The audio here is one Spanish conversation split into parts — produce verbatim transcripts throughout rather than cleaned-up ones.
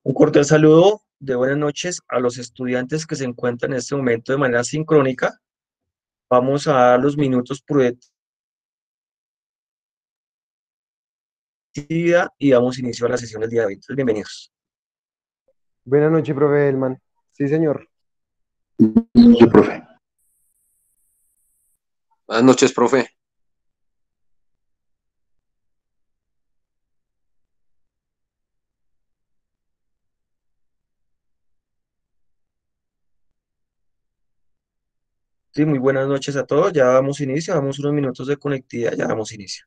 Un cordial saludo de buenas noches a los estudiantes que se encuentran en este momento de manera sincrónica. Vamos a dar los minutos prudentes de actividad y damos inicio a la sesión del día de hoy. Entonces, bienvenidos. Buenas noches, profe Elman. Sí, señor. Yo, profe. Buenas noches, profe. Sí, muy buenas noches a todos. Ya damos inicio, damos unos minutos de conectividad, ya damos inicio.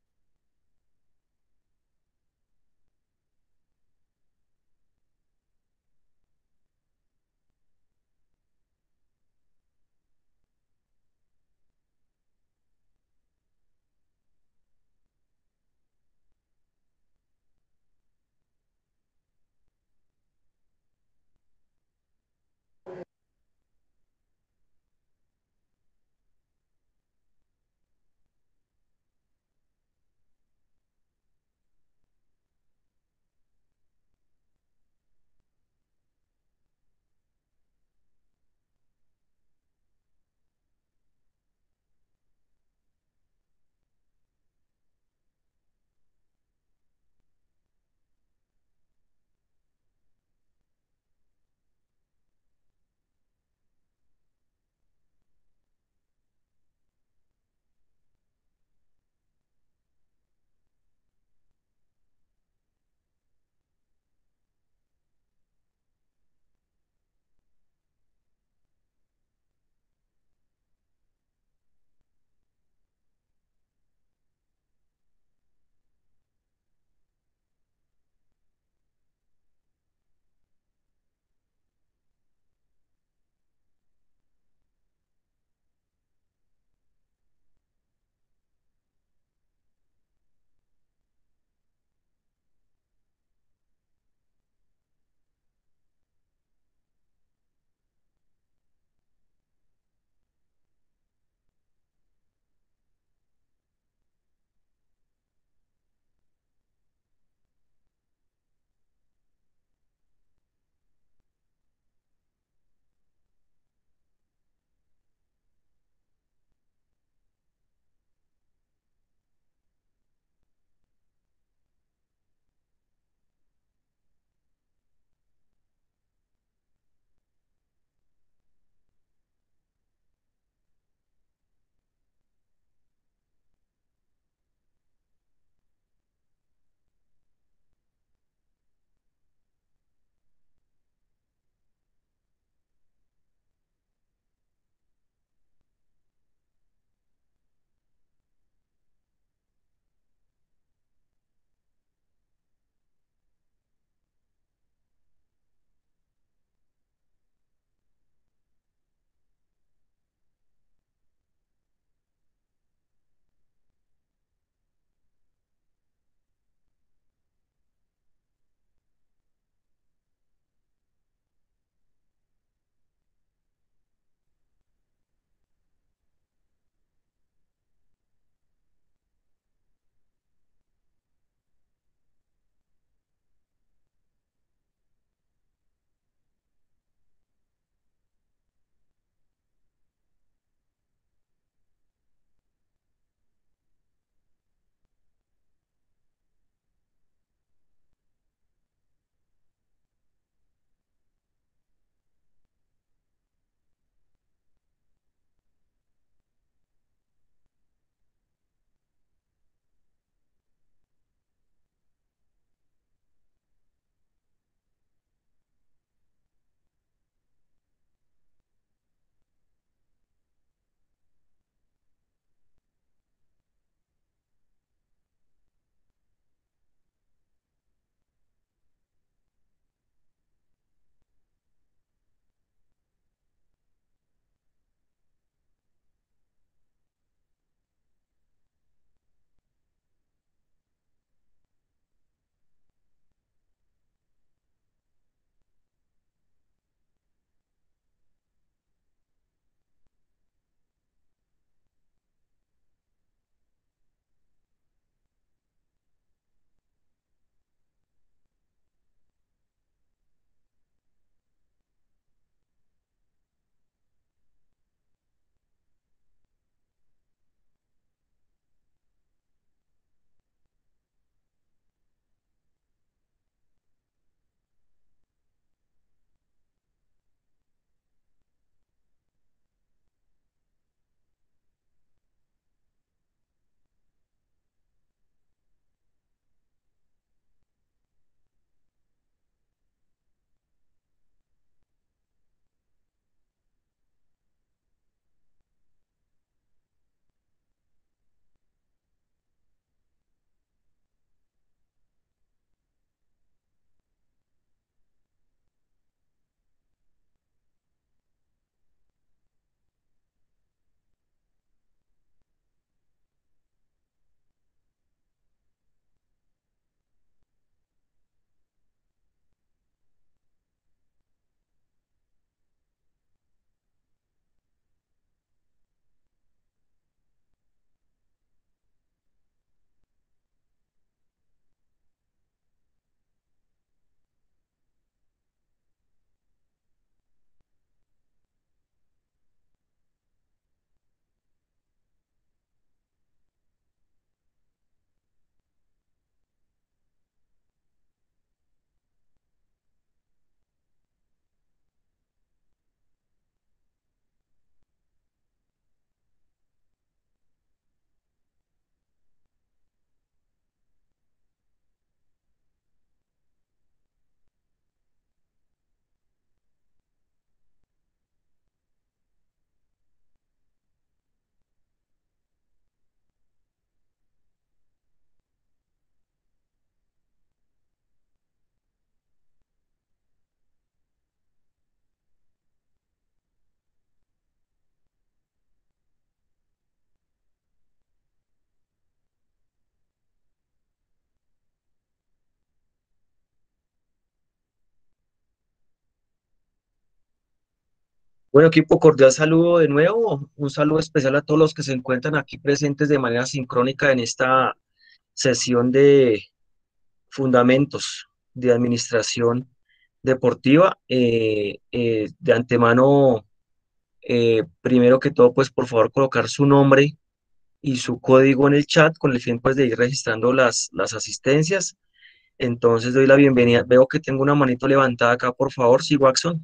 Bueno, equipo, cordial saludo de nuevo. Un saludo especial a todos los que se encuentran aquí presentes de manera sincrónica en esta sesión de fundamentos de administración deportiva. Eh, eh, de antemano, eh, primero que todo, pues por favor colocar su nombre y su código en el chat con el fin pues de ir registrando las, las asistencias. Entonces doy la bienvenida. Veo que tengo una manito levantada acá, por favor, sí, Waxon.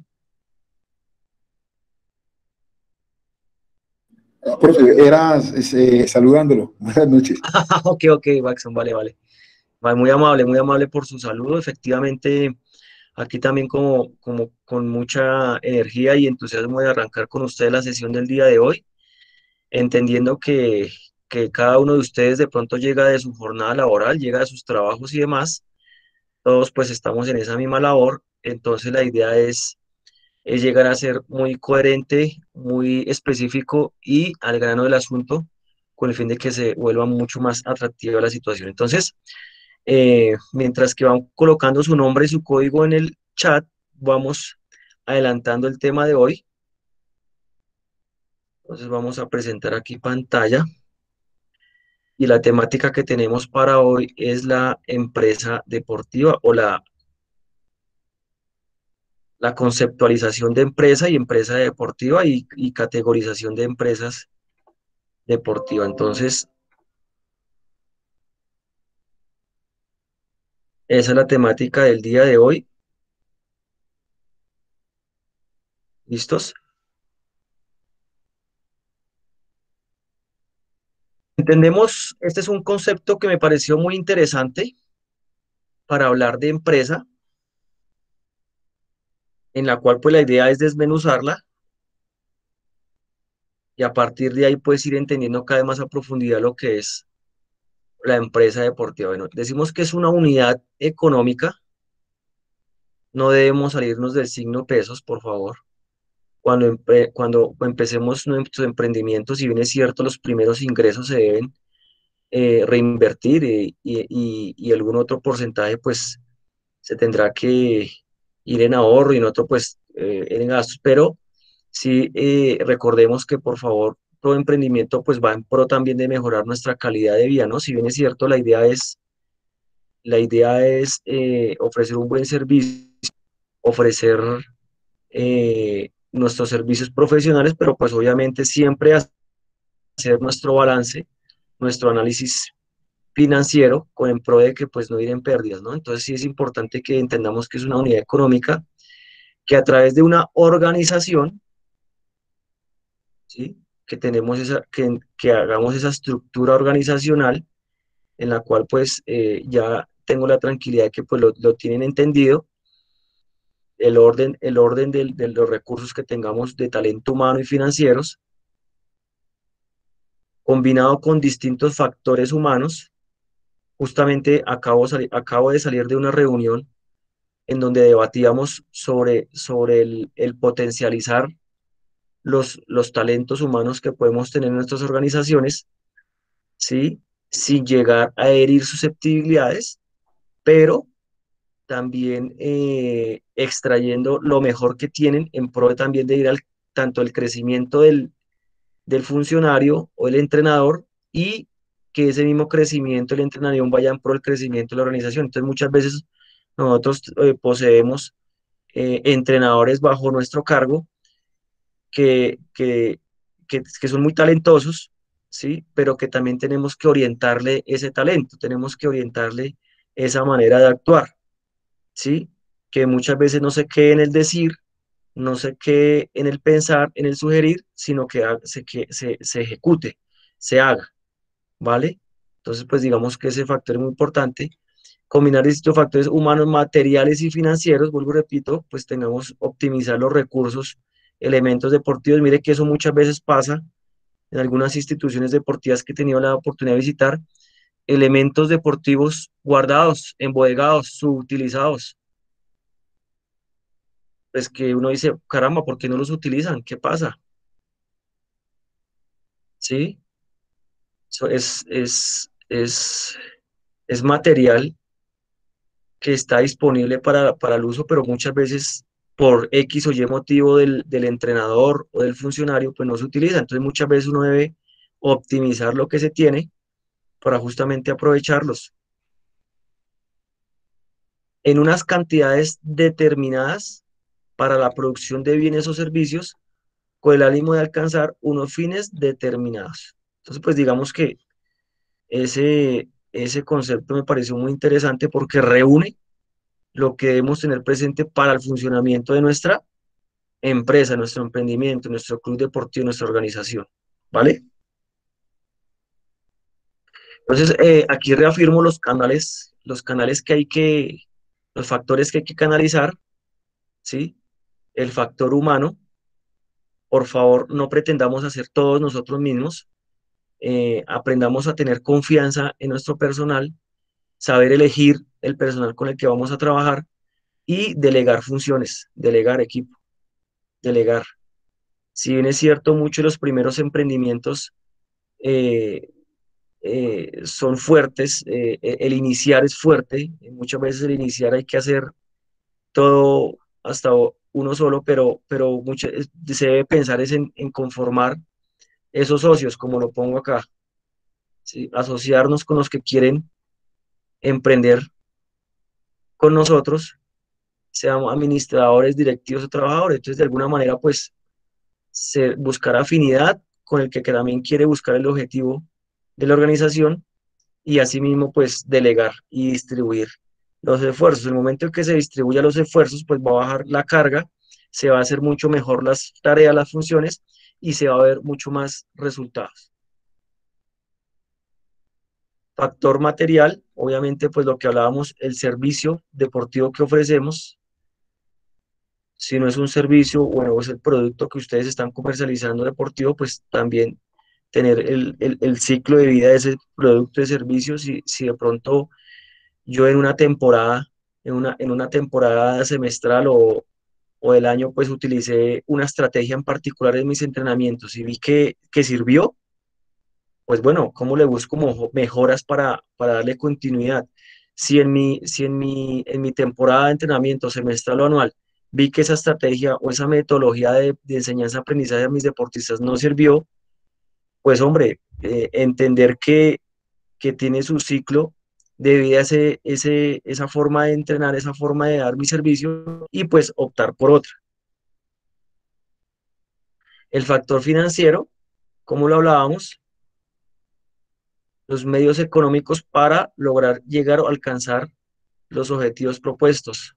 Profe, era eh, saludándolo. Buenas noches. Ok, ok, Waxon, vale, vale. Vale, muy amable, muy amable por su saludo. Efectivamente, aquí también como, como con mucha energía y entusiasmo de arrancar con ustedes la sesión del día de hoy, entendiendo que, que cada uno de ustedes de pronto llega de su jornada laboral, llega de sus trabajos y demás. Todos pues estamos en esa misma labor. Entonces la idea es, es llegar a ser muy coherente, muy específico y al grano del asunto con el fin de que se vuelva mucho más atractiva la situación. Entonces, Eh, mientras que van colocando su nombre y su código en el chat, vamos adelantando el tema de hoy. Entonces vamos a presentar aquí pantalla y la temática que tenemos para hoy es la empresa deportiva o la, la conceptualización de empresa y empresa deportiva y, y categorización de empresas deportivas. Entonces, esa es la temática del día de hoy. ¿Listos? Entendemos, este es un concepto que me pareció muy interesante para hablar de empresa, en la cual pues la idea es desmenuzarla y a partir de ahí pues ir entendiendo cada vez más a profundidad lo que es la empresa deportiva. Bueno, decimos que es una unidad económica, no debemos salirnos del signo pesos, por favor. Cuando, empe- cuando empecemos nuestros emprendimientos, si bien es cierto, los primeros ingresos se deben eh, reinvertir eh, y, y, y algún otro porcentaje pues se tendrá que ir en ahorro y en otro pues eh, en gastos, pero sí, eh, recordemos que por favor todo emprendimiento pues va en pro también de mejorar nuestra calidad de vida, ¿no? Si bien es cierto, la idea es, la idea es eh, ofrecer un buen servicio, ofrecer eh, nuestros servicios profesionales, pero pues obviamente siempre hacer nuestro balance, nuestro análisis financiero con en pro de que pues no ir en pérdidas, ¿no? Entonces sí es importante que entendamos que es una unidad económica que a través de una organización, ¿sí? Que tenemos esa, que, que hagamos esa estructura organizacional en la cual pues eh, ya tengo la tranquilidad de que pues lo, lo tienen entendido, el orden, el orden del- de los recursos que tengamos de talento humano y financieros, combinado con distintos factores humanos. Justamente acabo, sali- acabo de salir de una reunión en donde debatíamos sobre, sobre el, el potencializar los, los talentos humanos que podemos tener en nuestras organizaciones, ¿sí? Sin llegar a herir susceptibilidades, pero también eh, extrayendo lo mejor que tienen en pro de también de ir al tanto el crecimiento del, del funcionario o el entrenador y que ese mismo crecimiento, el entrenador vaya en pro del crecimiento de la organización. Entonces muchas veces nosotros eh, poseemos eh, entrenadores bajo nuestro cargo que, que, que, que son muy talentosos, ¿sí? Pero que también tenemos que orientarle ese talento, tenemos que orientarle esa manera de actuar, ¿sí? Que muchas veces no se quede en el decir, no se quede en el pensar, en el sugerir, sino que ha- se, que se, se ejecute, se haga, ¿vale? Entonces, pues digamos que ese factor es muy importante. Combinar distintos factores humanos, materiales y financieros, vuelvo y repito, pues tengamos optimizar los recursos, elementos deportivos. Mire que eso muchas veces pasa en algunas instituciones deportivas que he tenido la oportunidad de visitar, elementos deportivos guardados, embodegados, subutilizados. Pues que uno dice, caramba, ¿por qué no los utilizan? ¿Qué pasa? ¿Sí? Eso es, es, es, es material que está disponible para, para el uso, pero muchas veces por X o Y motivo del, del entrenador o del funcionario, pues no se utiliza. Entonces muchas veces uno debe optimizar lo que se tiene para justamente aprovecharlos en unas cantidades determinadas para la producción de bienes o servicios con el ánimo de alcanzar unos fines determinados. Entonces, pues digamos que ese, ese concepto me pareció muy interesante porque reúne lo que debemos tener presente para el funcionamiento de nuestra empresa, nuestro emprendimiento, nuestro club deportivo, nuestra organización. ¿Vale? Entonces, eh, aquí reafirmo los canales, los canales que hay que, los factores que hay que canalizar, ¿sí? El factor humano, por favor, no pretendamos hacer todos nosotros mismos, eh, aprendamos a tener confianza en nuestro personal, saber elegir el personal con el que vamos a trabajar y delegar funciones, delegar equipo, delegar. Si bien es cierto, muchos de los primeros emprendimientos eh, eh, son fuertes, eh, e- el iniciar es fuerte, muchas veces el iniciar hay que hacer todo hasta uno solo, pero, pero mucho, es- se debe pensar es en, en conformar esos socios, como lo pongo acá, ¿sí? Asociarnos con los que quieren emprender con nosotros, seamos administradores, directivos o trabajadores. Entonces, de alguna manera, pues, se, buscar afinidad con el que también quiere buscar el objetivo de la organización y asimismo, pues, delegar y distribuir los esfuerzos. En el momento en que se distribuya los esfuerzos, pues va a bajar la carga, se va a hacer mucho mejor las tareas, las funciones y se va a ver mucho más resultados. Factor material, obviamente, pues lo que hablábamos, el servicio deportivo que ofrecemos. Si no es un servicio, bueno, es el producto que ustedes están comercializando deportivo, pues también tener el, el, el ciclo de vida de ese producto de servicio. Si, si de pronto yo en una temporada, en una, en una temporada semestral o, o del año, pues utilicé una estrategia en particular en mis entrenamientos y vi que, que sirvió, pues bueno, ¿cómo le busco mo- mejoras para, para darle continuidad? Si en mi, si en mi, en mi temporada de entrenamiento semestral o anual vi que esa estrategia o esa metodología de, de enseñanza-aprendizaje a mis deportistas no sirvió, pues hombre, eh, entender que, que tiene su ciclo de vida ese, ese, esa forma de entrenar, esa forma de dar mi servicio y pues optar por otra. El factor financiero, como lo hablábamos, los medios económicos para lograr llegar o alcanzar los objetivos propuestos.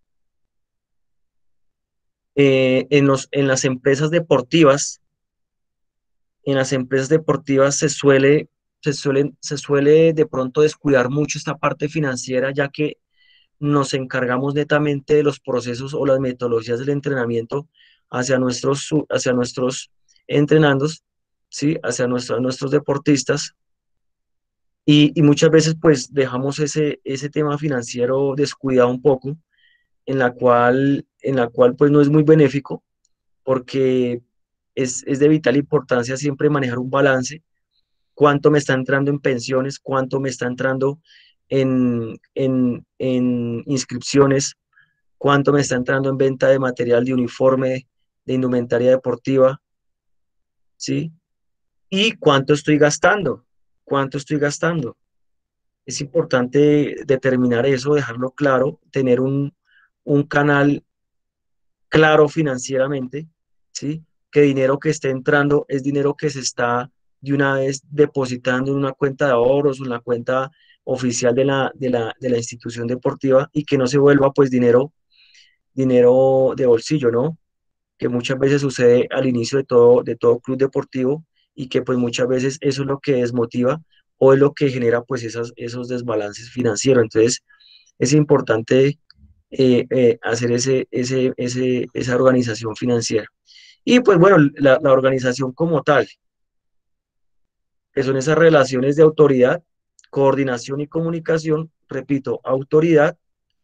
Eh, en, los, en las empresas deportivas, en las empresas deportivas se suele, se suele, se suele de pronto descuidar mucho esta parte financiera, ya que nos encargamos netamente de los procesos o las metodologías del entrenamiento hacia nuestros, su- hacia nuestros entrenandos, ¿sí? Hacia nuestro- nuestros deportistas. Y, y muchas veces pues dejamos ese, ese tema financiero descuidado un poco, en la cual, en la cual pues no es muy benéfico porque es, es de vital importancia siempre manejar un balance, cuánto me está entrando en pensiones, cuánto me está entrando en, en, en inscripciones, cuánto me está entrando en venta de material de uniforme, de indumentaria deportiva, ¿sí? Y cuánto estoy gastando, cuánto estoy gastando. Es importante determinar eso, dejarlo claro, tener un, un canal claro financieramente, ¿sí? Que dinero que esté entrando es dinero que se está de una vez depositando en una cuenta de ahorros, en la cuenta oficial de la, de la, de la institución deportiva y que no se vuelva pues dinero, dinero de bolsillo, ¿no? Que muchas veces sucede al inicio de todo, de todo club deportivo y que pues muchas veces eso es lo que desmotiva o es lo que genera pues esas, esos desbalances financieros. Entonces es importante eh, eh, hacer ese, ese, ese, esa organización financiera. Y pues bueno, la, la organización como tal, que son esas relaciones de autoridad, coordinación y comunicación, repito, autoridad,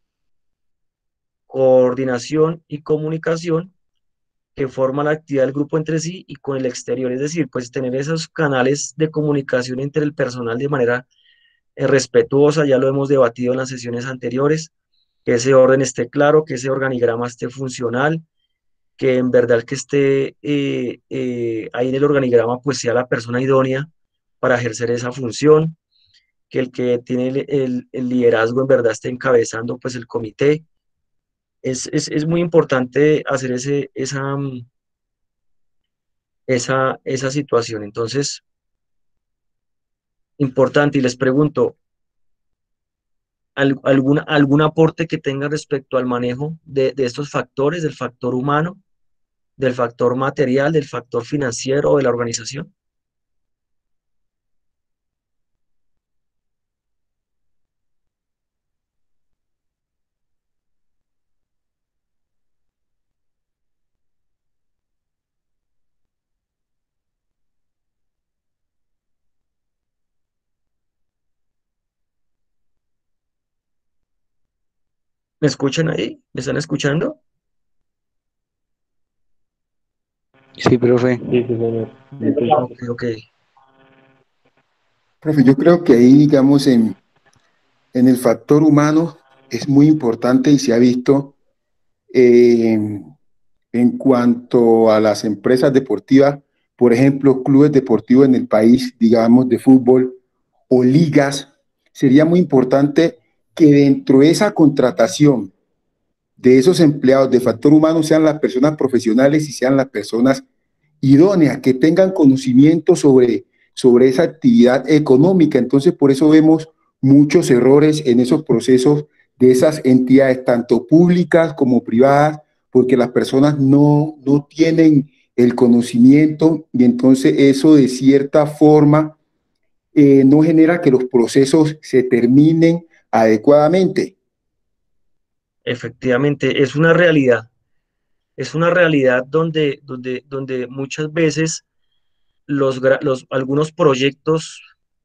coordinación y comunicación que forma la actividad del grupo entre sí y con el exterior, es decir, pues tener esos canales de comunicación entre el personal de manera eh, respetuosa, ya lo hemos debatido en las sesiones anteriores, que ese orden esté claro, que ese organigrama esté funcional, que en verdad el que esté eh, eh, ahí en el organigrama pues sea la persona idónea para ejercer esa función, que el que tiene el, el- el liderazgo en verdad esté encabezando pues el comité. Es, es, es muy importante hacer ese, esa, mm, esa, esa situación. Entonces, importante, y les pregunto, ¿al- ¿algún, algún aporte que tenga respecto al manejo de, de estos factores, del factor humano, del factor material, del factor financiero de la organización? ¿Me escuchan ahí? ¿Me están escuchando? Sí, profe. Sí, sí, señor. Yo te Ok, escucho. ok. Profe, yo creo que ahí, digamos, en, en el factor humano es muy importante y se ha visto eh, en cuanto a las empresas deportivas, por ejemplo, clubes deportivos en el país, digamos, de fútbol o ligas, sería muy importante que dentro de esa contratación de esos empleados de factor humano sean las personas profesionales y sean las personas idóneas, que tengan conocimiento sobre, sobre esa actividad económica. Entonces, por eso vemos muchos errores en esos procesos de esas entidades, tanto públicas como privadas, porque las personas no, no tienen el conocimiento y entonces eso de cierta forma eh, no genera que los procesos se terminen adecuadamente. Efectivamente, es una realidad. Es una realidad donde, donde, donde muchas veces los, gra- los, algunos proyectos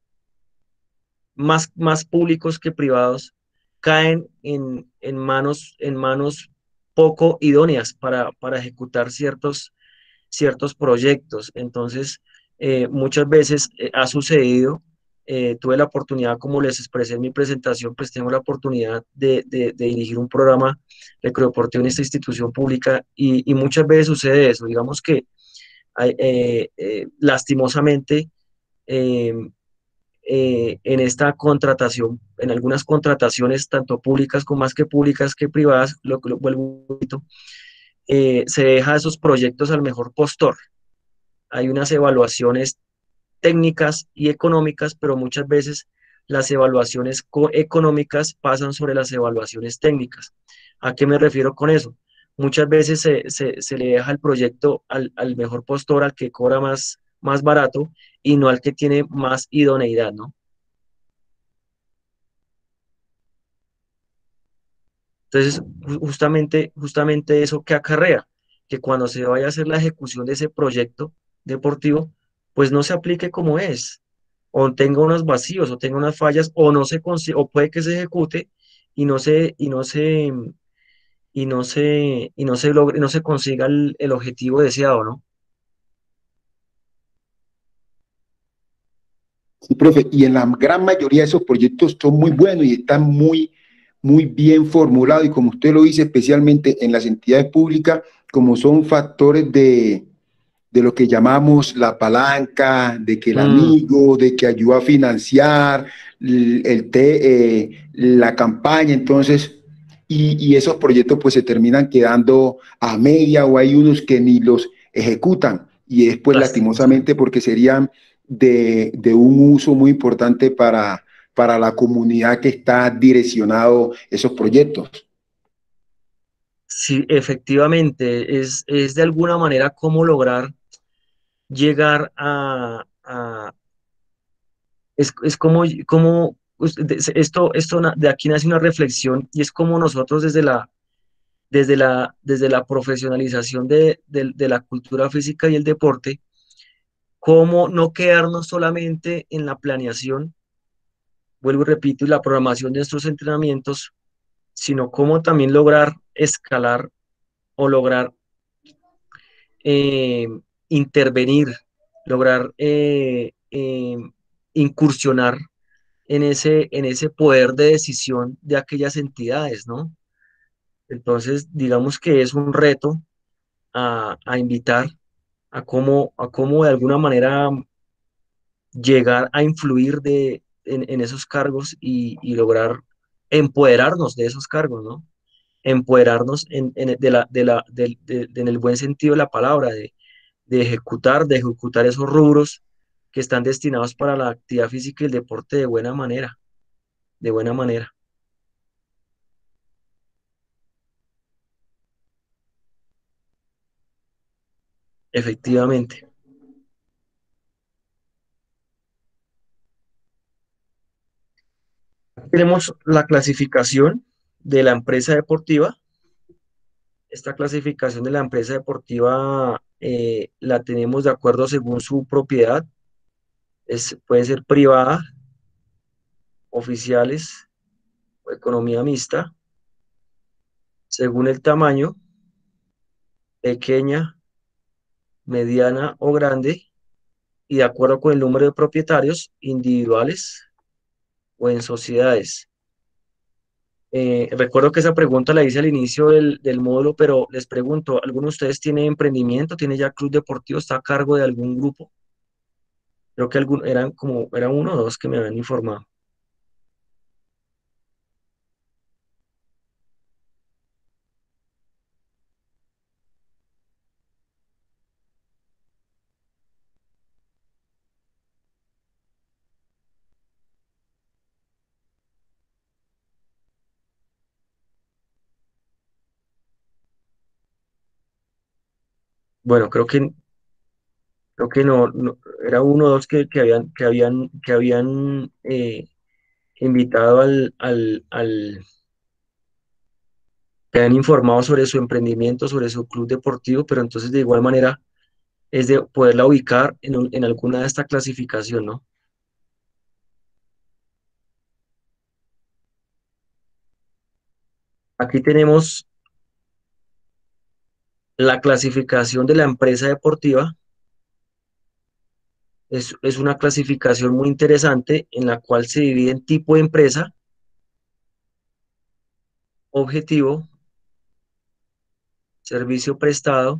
más, más públicos que privados caen en, en manos, en manos poco idóneas para, para ejecutar ciertos, ciertos proyectos. Entonces, eh, muchas veces eh, ha sucedido, eh, tuve la oportunidad, como les expresé en mi presentación, pues tengo la oportunidad de, de- de dirigir un programa de deportivo en esta institución pública y, y muchas veces sucede eso. Digamos que hay, eh, eh, lastimosamente, eh, eh, en esta contratación, en algunas contrataciones, tanto públicas como más que públicas que privadas, lo que lo vuelvo un poquito, eh, se deja esos proyectos al mejor postor. Hay unas evaluaciones técnicas y económicas, pero muchas veces las evaluaciones co- económicas pasan sobre las evaluaciones técnicas. ¿A qué me refiero con eso? Muchas veces se, se- se le deja el proyecto al, al mejor postor, al que cobra más, más barato y no al que tiene más idoneidad, ¿no? Entonces, ju- justamente, justamente eso que acarrea, que cuando se vaya a hacer la ejecución de ese proyecto deportivo, pues no se aplique como es, o tenga unos vacíos, o tenga unas fallas, o no se consi- o puede que se ejecute y no se, y no se, y no se, y no se logre, no se consiga el, el objetivo deseado, ¿no? Sí, profe, y en la gran mayoría de esos proyectos son muy buenos y están muy, muy bien formulados y como usted lo dice, especialmente en las entidades públicas, como son factores de, de lo que llamamos la palanca, de que el Mm, amigo, de que ayuda a financiar el, el te- eh, la campaña, entonces, y, y esos proyectos pues se terminan quedando a media o hay unos que ni los ejecutan y después lastimosamente lastimosamente. porque serían de, de un uso muy importante para, para la comunidad que está direccionado esos proyectos. Sí, efectivamente, es, es de alguna manera cómo lograr llegar a, a, es, es como, como us- de- esto, esto na- de aquí nace una reflexión y es como nosotros desde la, desde la, desde la profesionalización de, de- de la cultura física y el deporte, cómo no quedarnos solamente en la planeación, vuelvo y repito, y la programación de nuestros entrenamientos, sino cómo también lograr escalar o lograr eh, intervenir, lograr eh, eh, incursionar en ese, en ese poder de decisión de aquellas entidades, ¿no? Entonces, digamos que es un reto a, a invitar a cómo, a cómo de alguna manera llegar a influir de, en, en esos cargos y, y lograr empoderarnos de esos cargos, ¿no? Empoderarnos en, en- de la, de la, del- de- de- en el buen sentido de la palabra, de, de ejecutar, de ejecutar esos rubros que están destinados para la actividad física y el deporte de buena manera, de buena manera, efectivamente. Tenemos la clasificación de la empresa deportiva. Esta clasificación de la empresa deportiva eh, la tenemos de acuerdo según su propiedad. Es, puede ser privada, oficiales o economía mixta, según el tamaño, pequeña, mediana o grande, y de acuerdo con el número de propietarios individuales o en sociedades. Eh, recuerdo que esa pregunta la hice al inicio del, del módulo, pero les pregunto, ¿alguno de ustedes tiene emprendimiento, tiene ya club deportivo, está a cargo de algún grupo? Creo que algún, eran como, era uno o dos que me habían informado. Bueno, creo que, creo que no, no, era uno o dos que, que habían, que habían, que habían eh, invitado al, al, al, que han informado sobre su emprendimiento, sobre su club deportivo, pero entonces de igual manera es de poderla ubicar en, un- en alguna de esta clasificación, ¿no? Aquí tenemos la clasificación de la empresa deportiva. Es, es una clasificación muy interesante en la cual se divide en tipo de empresa, objetivo, servicio prestado,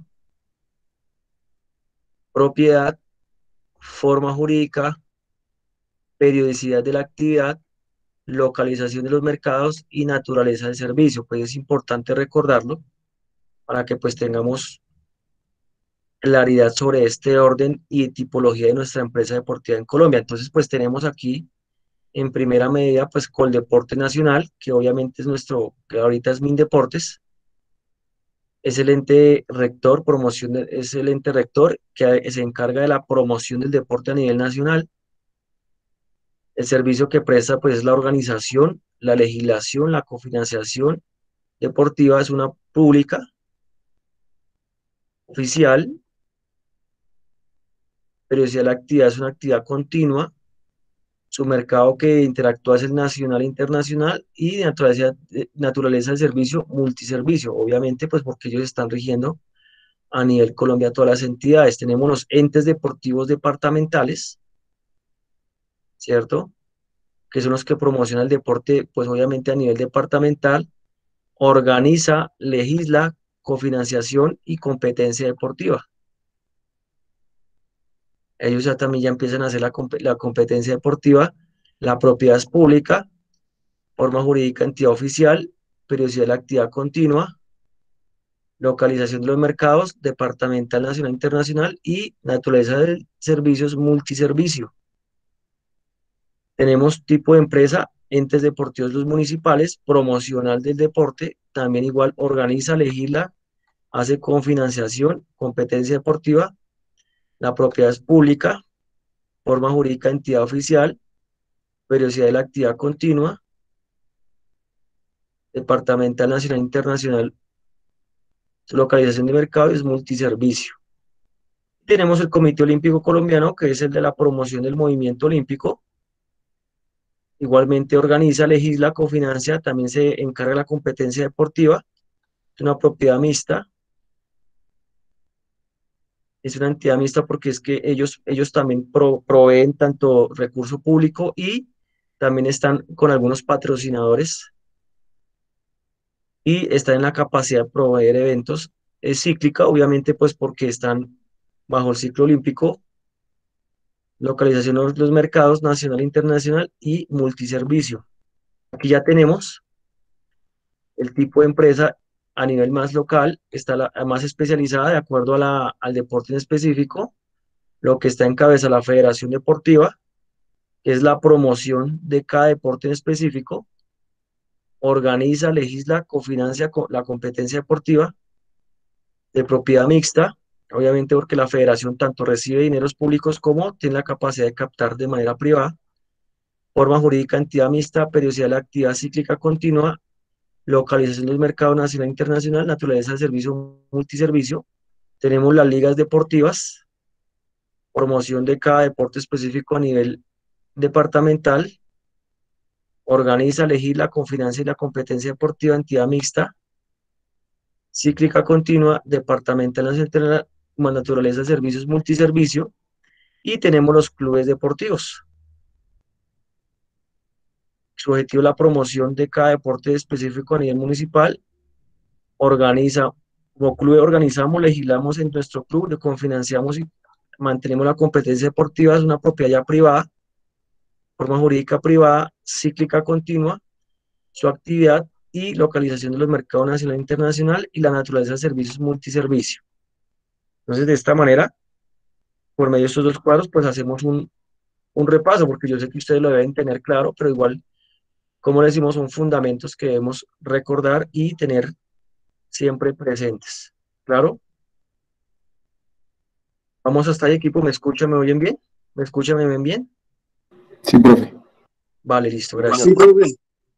propiedad, forma jurídica, periodicidad de la actividad, localización de los mercados y naturaleza del servicio. Pues es importante recordarlo para que pues tengamos claridad sobre este orden y tipología de nuestra empresa deportiva en Colombia. Entonces, pues tenemos aquí en primera medida, pues Coldeporte Nacional, que obviamente es nuestro, que ahorita es Mindeportes, es el ente rector, promoción de- es el ente rector que se encarga de la promoción del deporte a nivel nacional. El servicio que presta, pues, es la organización, la legislación, la cofinanciación deportiva, es una pública, oficial, periodicidad de la actividad es una actividad continua. Su mercado que interactúa es el nacional e internacional y de naturaleza, de naturaleza del servicio multiservicio, obviamente, pues porque ellos están rigiendo a nivel Colombia todas las entidades. Tenemos los entes deportivos departamentales, ¿cierto? Que son los que promocionan el deporte, pues obviamente a nivel departamental, organiza, legisla, cofinanciación y competencia deportiva. Ellos ya también ya empiezan a hacer la, comp la competencia deportiva, la propiedad es pública, forma jurídica, entidad oficial, periodicidad de la actividad continua, localización de los mercados, departamental, nacional, internacional y naturaleza de servicios multiservicio. Tenemos tipo de empresa, entes deportivos los municipales, promocional del deporte, también igual organiza, legisla, hace confinanciación, competencia deportiva, la propiedad es pública, forma jurídica, entidad oficial, periodicidad de la actividad continua, departamental, nacional, internacional, su localización de mercado es multiservicio. Tenemos el Comité Olímpico Colombiano, que es el de la promoción del movimiento olímpico. Igualmente organiza, legisla, cofinancia, también se encarga de la competencia deportiva. Es una propiedad mixta, es una entidad mixta porque es que ellos, ellos también pro- proveen tanto recurso público y también están con algunos patrocinadores. y están en la capacidad de proveer eventos. Es cíclica, obviamente, pues porque están bajo el ciclo olímpico, localización de los mercados nacional e internacional y multiservicio. Aquí ya tenemos el tipo de empresa a nivel más local, está la más especializada de acuerdo a la, al deporte en específico, lo que está en cabeza la Federación Deportiva, que es la promoción de cada deporte en específico, organiza, legisla, cofinancia co- la competencia deportiva de propiedad mixta, obviamente porque la federación tanto recibe dineros públicos como tiene la capacidad de captar de manera privada, forma jurídica, entidad mixta, periodicidad de la actividad cíclica continua, localización del mercado nacional e internacional, naturaleza de servicio multiservicio. Tenemos las ligas deportivas, promoción de cada deporte específico a nivel departamental, organiza, legisla, confinancia y la competencia deportiva, entidad mixta, cíclica continua, departamental nacional, naturaleza de servicios multiservicio, y tenemos los clubes deportivos. Su objetivo es la promoción de cada deporte específico a nivel municipal. Organiza, como club organizamos, legislamos en nuestro club, le confinanciamos y mantenemos la competencia deportiva, es una propiedad ya privada, forma jurídica privada, cíclica continua, su actividad y localización de los mercados nacional e internacional y la naturaleza de servicios multiservicio. Entonces, de esta manera, por medio de estos dos cuadros, pues hacemos un, un repaso, porque yo sé que ustedes lo deben tener claro, pero igual, como le decimos, son fundamentos que debemos recordar y tener siempre presentes. ¿Claro? Vamos hasta ahí, equipo. ¿Me escuchan? ¿Me oyen bien? ¿Me escuchan? ¿Me ven bien? Sí, profe. Vale, listo, gracias. Sí, profe.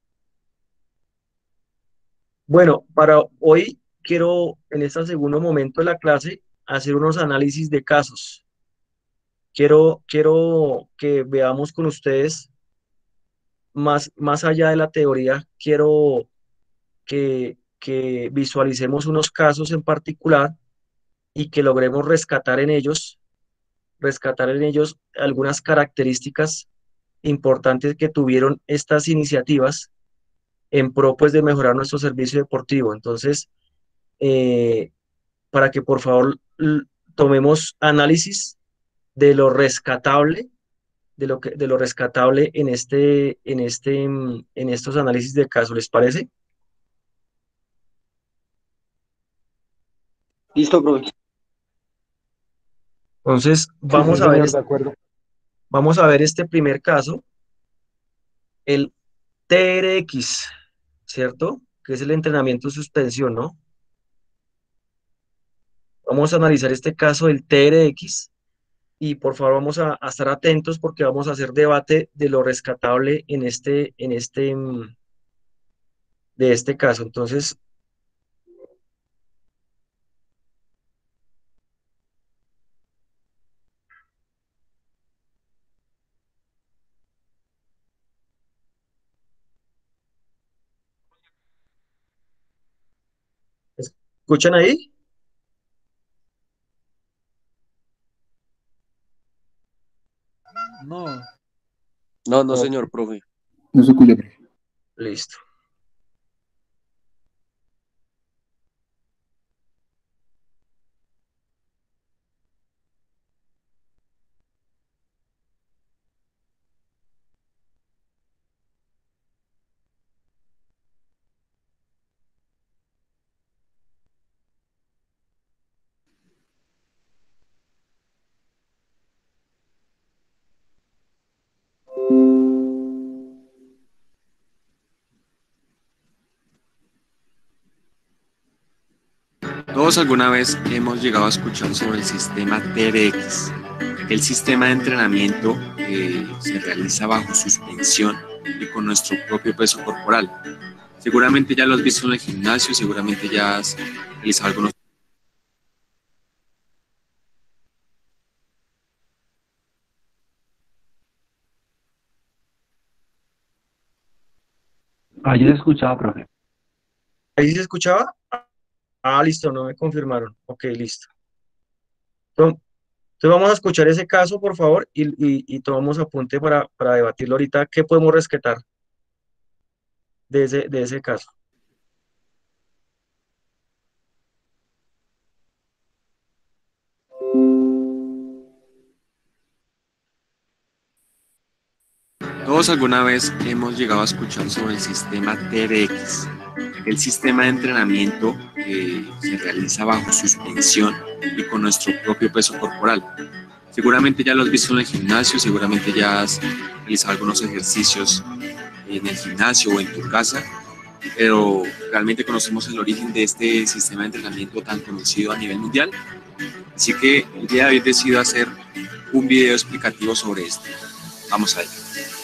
Bueno, para hoy quiero, en este segundo momento de la clase, hacer unos análisis de casos. Quiero, quiero que veamos con ustedes, más, más allá de la teoría, quiero que, que visualicemos unos casos en particular y que logremos rescatar en ellos, rescatar en ellos algunas características importantes que tuvieron estas iniciativas en pro pues, de mejorar nuestro servicio deportivo. Entonces, eh, para que por favor l- tomemos análisis de lo rescatable, de lo que, de lo rescatable en este, en este, mm, en estos análisis de caso, ¿les parece? Listo, profe. Entonces, Sí, sí, vamos a ver, señor, es- de acuerdo. vamos a ver este primer caso, el T R X, ¿cierto? Que es el entrenamiento suspensión, ¿no? Vamos a analizar este caso del T R X y por favor vamos a, a estar atentos porque vamos a hacer debate de lo rescatable en este, en este, mm, de este caso. Entonces, ¿escuchan ahí? No, No, no, Ok, señor, profe. No se escucha, profe. listo. Todos alguna vez hemos llegado a escuchar sobre el sistema T R X, el sistema de entrenamiento que se realiza bajo suspensión y con nuestro propio peso corporal. Seguramente ya lo has visto en el gimnasio, seguramente ya has realizado algunos. Ah, yo escuchaba, profe. ¿Ahí se escuchaba? Ah, listo, no me confirmaron. Ok, listo. Entonces, entonces vamos a escuchar ese caso, por favor, y, y, y tomamos apunte para, para debatirlo ahorita. ¿Qué podemos rescatar de ese, de ese caso? Todos alguna vez hemos llegado a escuchar sobre el sistema T R X, el sistema de entrenamiento que se realiza bajo suspensión y con nuestro propio peso corporal. Seguramente ya lo has visto en el gimnasio, seguramente ya has realizado algunos ejercicios en el gimnasio o en tu casa, pero realmente conocemos el origen de este sistema de entrenamiento tan conocido a nivel mundial. Así que el día de hoy decido hacer un video explicativo sobre esto. Vamos a ello.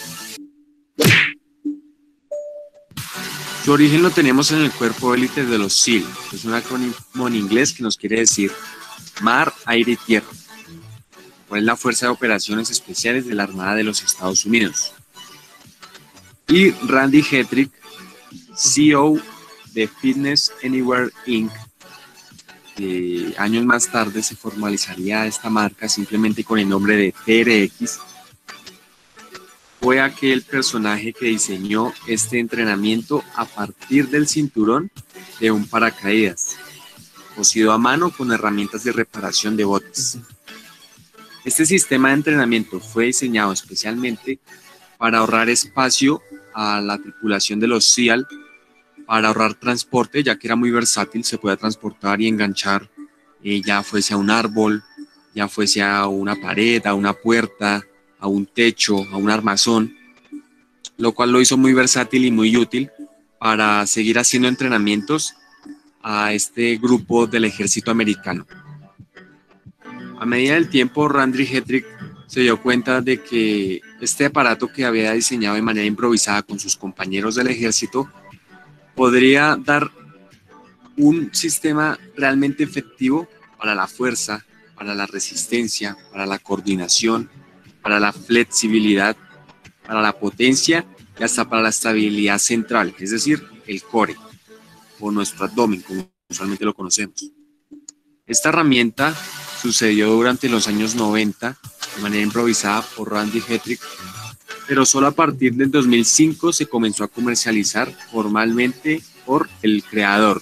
Su origen lo tenemos en el cuerpo élite de los SEAL, que es un acrónimo en inglés que nos quiere decir mar, aire y tierra. Es la Fuerza de Operaciones Especiales de la Armada de los Estados Unidos. Y Randy Hetrick, C E O de Fitness Anywhere incorporated, que años más tarde se formalizaría esta marca simplemente con el nombre de T R X, fue aquel personaje que diseñó este entrenamiento a partir del cinturón de un paracaídas, cosido a mano con herramientas de reparación de botes. Este sistema de entrenamiento fue diseñado especialmente para ahorrar espacio a la tripulación de los SEAL, para ahorrar transporte, ya que era muy versátil, se podía transportar y enganchar, eh, ya fuese a un árbol, ya fuese a una pared, a una puerta, a un techo, a un armazón, lo cual lo hizo muy versátil y muy útil para seguir haciendo entrenamientos a este grupo del ejército americano. A medida del tiempo, Randy Hetrick se dio cuenta de que este aparato que había diseñado de manera improvisada con sus compañeros del ejército podría dar un sistema realmente efectivo para la fuerza, para la resistencia, para la coordinación, para la flexibilidad, para la potencia y hasta para la estabilidad central, es decir, el core o nuestro abdomen, como usualmente lo conocemos. Esta herramienta sucedió durante los años noventa de manera improvisada por Randy Hetrick, pero solo a partir del dos mil cinco se comenzó a comercializar formalmente por el creador.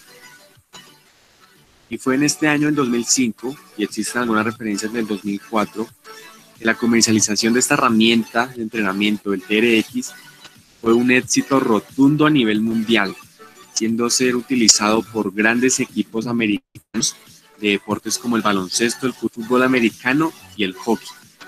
Y fue en este año, en dos mil cinco, y existen algunas referencias del dos mil cuatro, que la comercialización de esta herramienta de entrenamiento, el T R X, fue un éxito rotundo a nivel mundial, siendo ser utilizado por grandes equipos americanos de deportes como el baloncesto, el fútbol americano y el hockey.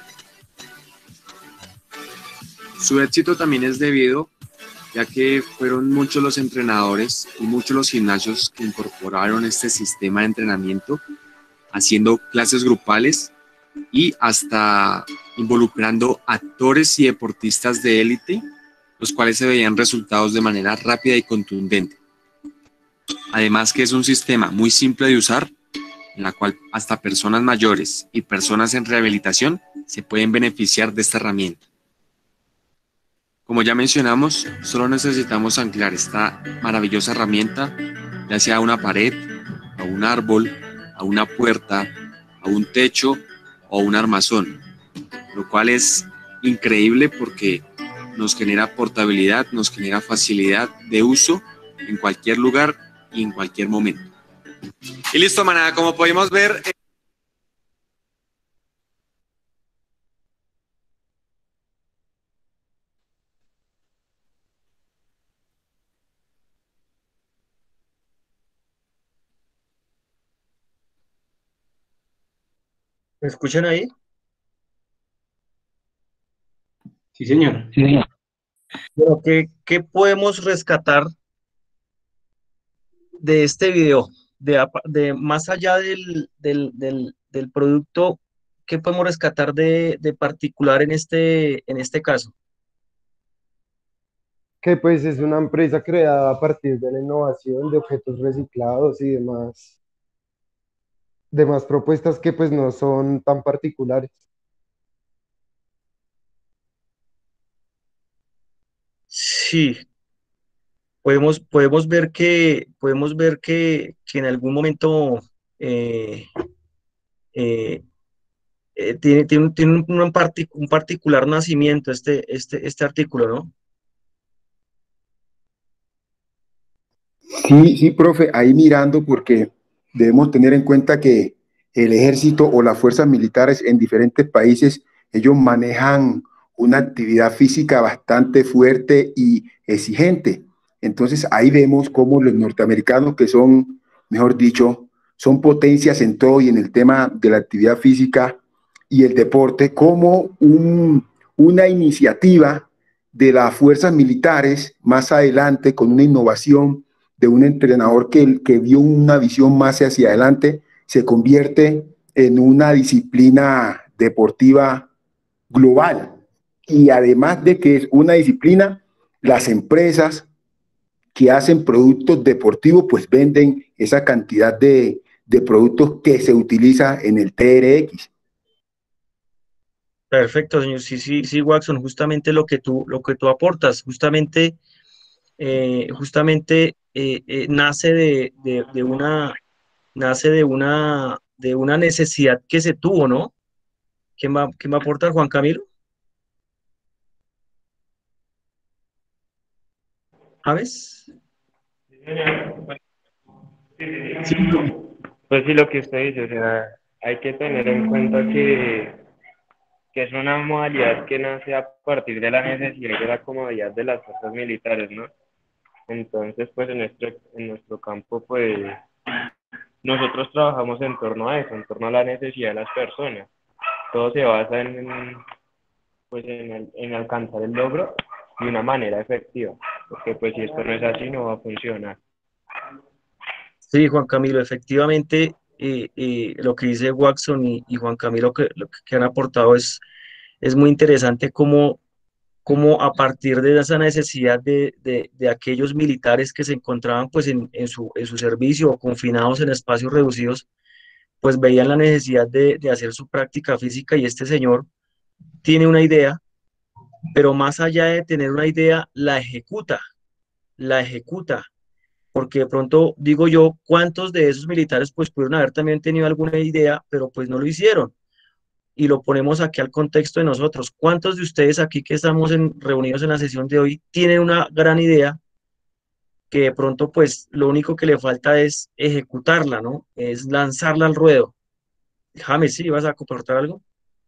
Su éxito también es debido, ya que fueron muchos los entrenadores y muchos los gimnasios que incorporaron este sistema de entrenamiento, haciendo clases grupales y hasta involucrando actores y deportistas de élite, los cuales se veían resultados de manera rápida y contundente. Además que es un sistema muy simple de usar, en la cual hasta personas mayores y personas en rehabilitación se pueden beneficiar de esta herramienta. Como ya mencionamos, solo necesitamos anclar esta maravillosa herramienta, ya sea a una pared, a un árbol, a una puerta, a un techo o un armazón, lo cual es increíble porque nos genera portabilidad, nos genera facilidad de uso en cualquier lugar y en cualquier momento. Y listo, manada, como podemos ver, eh... ¿Me escuchan ahí? Sí, señor. Sí, señor. Bueno, ¿qué, qué podemos rescatar de este video? De, apa- de más allá del, del, del, del producto, ¿qué podemos rescatar de, de particular en este, en este caso? Que pues es una empresa creada a partir de la innovación de objetos reciclados y demás, demás propuestas que pues no son tan particulares. Sí, podemos, podemos ver que, podemos ver que, que en algún momento eh, eh, eh, tiene, tiene, un, tiene un, un partic- un particular nacimiento este, este, este artículo, ¿no? Sí, sí, profe, ahí mirando porque debemos tener en cuenta que el ejército o las fuerzas militares en diferentes países, ellos manejan una actividad física bastante fuerte y exigente. Entonces ahí vemos cómo los norteamericanos, que son, mejor dicho, son potencias en todo y en el tema de la actividad física y el deporte, como un, una iniciativa de las fuerzas militares más adelante, con una innovación de un entrenador que, que dio una visión más hacia adelante, se convierte en una disciplina deportiva global. Y además de que es una disciplina, las empresas que hacen productos deportivos pues venden esa cantidad de, de productos que se utiliza en el T R X. Perfecto, señor. Sí, sí, sí, Watson, justamente lo que tú, lo que tú aportas, justamente, eh, justamente eh, eh, nace de, de, de una, nace de una, de una necesidad que se tuvo, ¿no? ¿Quién va, quién va a aportar, Juan Camilo? ¿Sabes? Sí, pues sí, lo que usted dice, o sea, hay que tener en cuenta que, que es una modalidad que nace a partir de la necesidad y de la comodidad de las fuerzas militares, ¿no? Entonces, pues en nuestro, en nuestro campo, pues nosotros trabajamos en torno a eso, en torno a la necesidad de las personas. Todo se basa en, pues, en, el, en alcanzar el logro de una manera efectiva, porque pues si esto no es así, no va a funcionar. Sí, Juan Camilo, efectivamente, eh, eh, lo que dice Watson y, y Juan Camilo que, lo que, que han aportado es, es muy interesante cómo, cómo a partir de esa necesidad de, de, de aquellos militares que se encontraban pues en, en su, en su servicio o confinados en espacios reducidos, pues veían la necesidad de, de hacer su práctica física y este señor tiene una idea, pero más allá de tener una idea, la ejecuta, la ejecuta, porque de pronto digo yo, ¿cuántos de esos militares pues pudieron haber también tenido alguna idea, pero pues no lo hicieron? Y lo ponemos aquí al contexto de nosotros. ¿Cuántos de ustedes aquí que estamos en, reunidos en la sesión de hoy tienen una gran idea que de pronto pues lo único que le falta es ejecutarla, ¿no? Es lanzarla al ruedo. James, ¿sí? ¿Vas a comportar algo?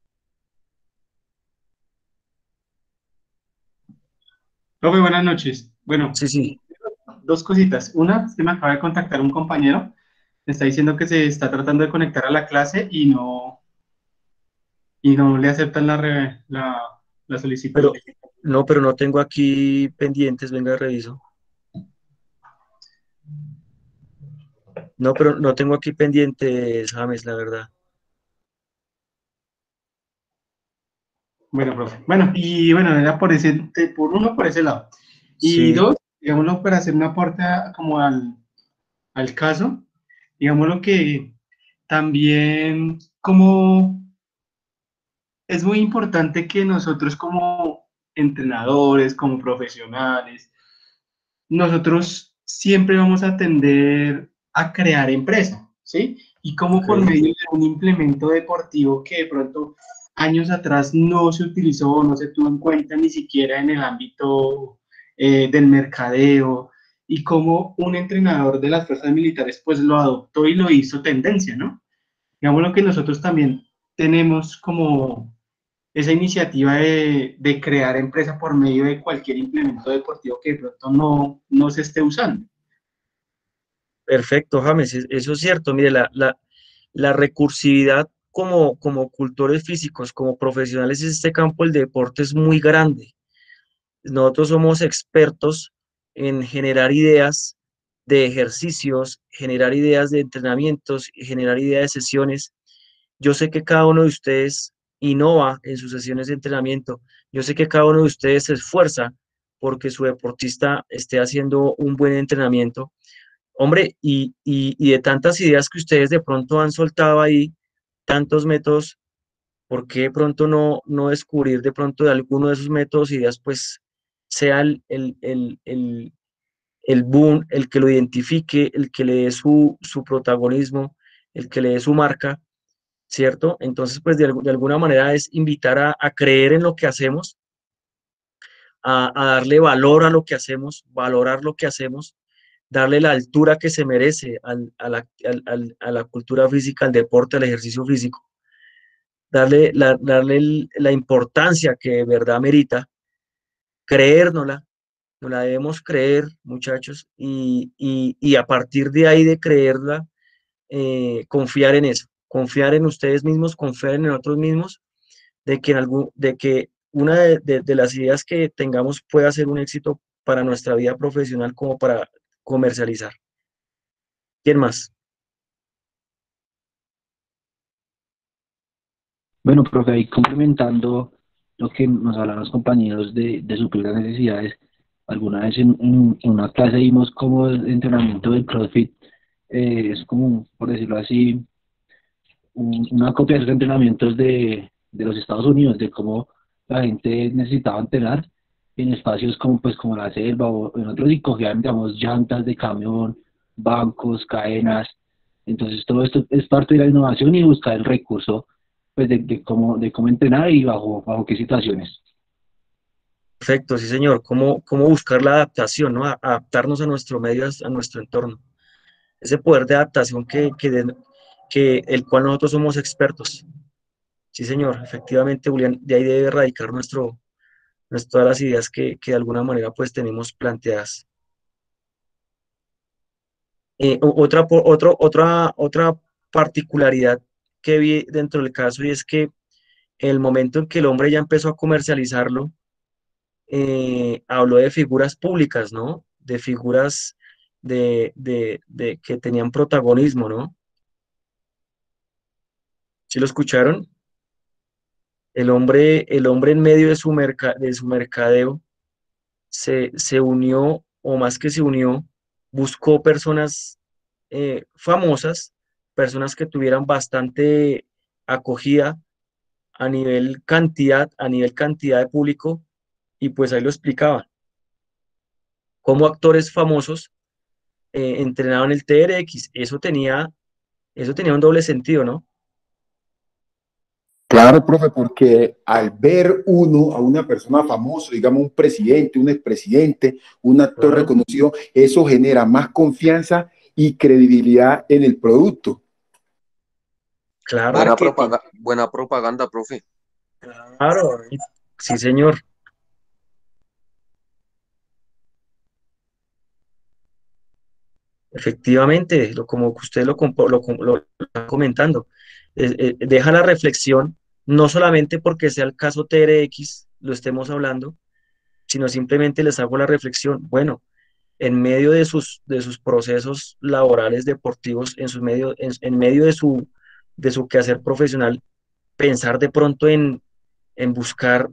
Profe, buenas noches. Bueno, Sí, sí. dos cositas. Una, es que me acaba de contactar un compañero, me está diciendo que se está tratando de conectar a la clase y no, y no le aceptan la, re- la, la solicitud. Pero no, pero no tengo aquí pendientes, venga, reviso. No, pero no tengo aquí pendientes, James, la verdad. Bueno, profe. Bueno, y bueno, era por ese, te- por uno, por ese lado. Y Sí, dos, digámoslo, para hacer un aporte a- como al, al caso, digámoslo que también como es muy importante que nosotros como entrenadores, como profesionales, nosotros siempre vamos a tender a crear empresa, ¿sí? Y como ok, por medio de un implemento deportivo que de pronto años atrás no se utilizó, no se tuvo en cuenta ni siquiera en el ámbito eh, del mercadeo, y como un entrenador de las fuerzas militares pues lo adoptó y lo hizo tendencia, ¿no? Digamos lo que nosotros también tenemos como esa iniciativa de, de crear empresa por medio de cualquier implemento deportivo que de pronto no, no se esté usando. perfecto, James, es- eso es cierto. Mire, la, la, la recursividad como, como cultores físicos, como profesionales en este campo del deporte es muy grande. Nosotros somos expertos en generar ideas de ejercicios, generar ideas de entrenamientos, generar ideas de sesiones. Yo sé que cada uno de ustedes innova en sus sesiones de entrenamiento. Yo sé que cada uno de ustedes se esfuerza porque su deportista esté haciendo un buen entrenamiento. Hombre, y, y, y de tantas ideas que ustedes de pronto han soltado ahí, tantos métodos, ¿por qué de pronto no, no descubrir de pronto de alguno de esos métodos, ideas, pues sea el, el, el, el, el boom, el que lo identifique, el que le dé su, su protagonismo, el que le dé su marca, ¿cierto? Entonces, pues de, de alguna manera es invitar a, a, creer en lo que hacemos, a, a darle valor a lo que hacemos, valorar lo que hacemos, darle la altura que se merece al, a, la, al, al, a la cultura física, al deporte, al ejercicio físico. darle, la, darle el- la importancia que de verdad merita, creérnosla, nos la debemos creer, muchachos, y, y, y a partir de ahí de creerla, eh, confiar en eso, confiar en ustedes mismos, confiar en nosotros mismos, de que, en algún, de que una de, de- de las ideas que tengamos pueda ser un éxito para nuestra vida profesional como para comercializar. ¿Quién más? Bueno, profe, ahí complementando lo que nos hablan los compañeros de, de suplir las necesidades, alguna vez en, en- en una clase vimos cómo el entrenamiento del CrossFit eh, es como, por decirlo así, un- una copia de los entrenamientos de, de los Estados Unidos, de cómo la gente necesitaba entrenar en espacios como, pues, como la selva o en otros y cogían, digamos, llantas de camión, bancos, cadenas. Entonces todo esto es parte de la innovación y buscar el recurso pues de, de cómo, de cómo entrenar y bajo, bajo qué situaciones. Perfecto, sí, señor. ¿Cómo, cómo buscar la adaptación, ¿no? A- adaptarnos a nuestro medio, a nuestro entorno. Ese poder de adaptación que, que, de- que el cual nosotros somos expertos. Sí, señor. Efectivamente, Julián, de ahí debe radicar nuestro, nuestras, todas las ideas que, que de alguna manera pues tenemos planteadas. Eh, o- otra, po- otro, otra, otra particularidad que vi dentro del caso y es que el momento en que el hombre ya empezó a comercializarlo, eh, habló de figuras públicas, ¿no? De figuras de, de, de que tenían protagonismo, ¿no? ¿Sí lo escucharon? El hombre, el hombre en medio de su, merca- de su mercadeo se, se unió, o más que se unió, buscó personas eh, famosas, personas que tuvieran bastante acogida a nivel cantidad, a nivel cantidad de público, y pues ahí lo explicaba, cómo actores famosos eh, entrenaban el T R X. Eso tenía, eso tenía un doble sentido, ¿no? Claro, profe, porque al ver uno a una persona famosa, digamos un presidente, un expresidente, un actor Claro, reconocido, eso genera más confianza y credibilidad en el producto. claro, Buena Marketing. propaga- buena propaganda, profe. claro. y- Sí, señor. Efectivamente, lo, como usted lo, compo- lo, com- lo está comentando, eh, eh, deja la reflexión, no solamente porque sea el caso T R X, lo estemos hablando, sino simplemente les hago la reflexión, bueno, en medio de sus, de sus procesos laborales deportivos, en, sus medio, en, en medio de su, de su quehacer profesional, pensar de pronto en, en buscar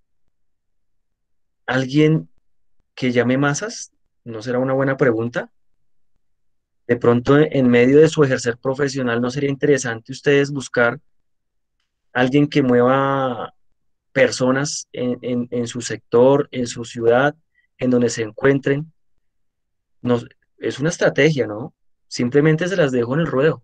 alguien que llame masas, ¿no será una buena pregunta? De pronto, en medio de su ejercer profesional, ¿no sería interesante ustedes buscar alguien que mueva personas en, en- en su sector, en su ciudad, en donde se encuentren? Nos- es una estrategia, ¿no? Simplemente se las dejo en el ruedo.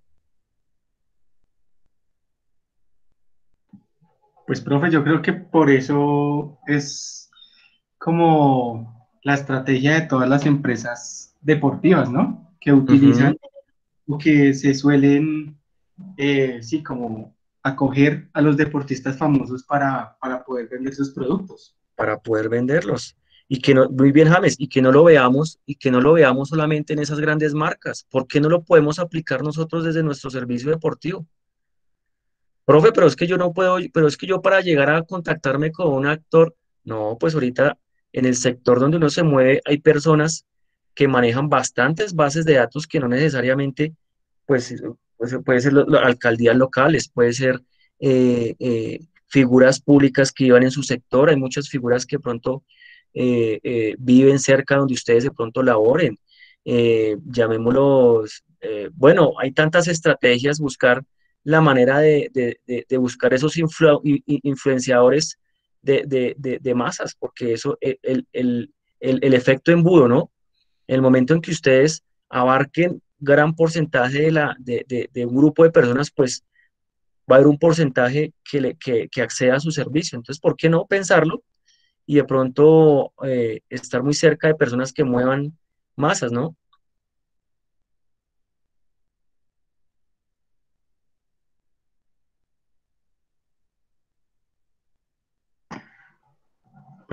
Pues, profe, yo creo que por eso es como la estrategia de todas las empresas deportivas, ¿no? Que Ujú. utilizan o que se suelen, eh, sí, como acoger a los deportistas famosos para, para poder vender sus productos. Para poder venderlos. Y que no, muy bien, James, y que no lo veamos, y que no lo veamos solamente en esas grandes marcas. ¿Por qué no lo podemos aplicar nosotros desde nuestro servicio deportivo? Profe, pero es que yo no puedo, pero es que yo para llegar a contactarme con un actor, no, pues ahorita en el sector donde uno se mueve hay personas que manejan bastantes bases de datos que no necesariamente, pues, pues puede ser lo- lo- alcaldías locales, puede ser eh, eh, figuras públicas que iban en su sector, hay muchas figuras que pronto eh, eh, viven cerca donde ustedes de pronto laboren, eh, llamémoslos, eh, bueno, hay tantas estrategias, buscar la manera de, de- de- de buscar esos influ- i- i- influenciadores de, de- de- de masas, porque eso, el, el, el, el- el efecto embudo, ¿no? En el momento en que ustedes abarquen gran porcentaje de, la, de, de- de un grupo de personas, pues va a haber un porcentaje que, le, que, que acceda a su servicio. Entonces, ¿por qué no pensarlo y de pronto eh, estar muy cerca de personas que muevan masas, ¿no?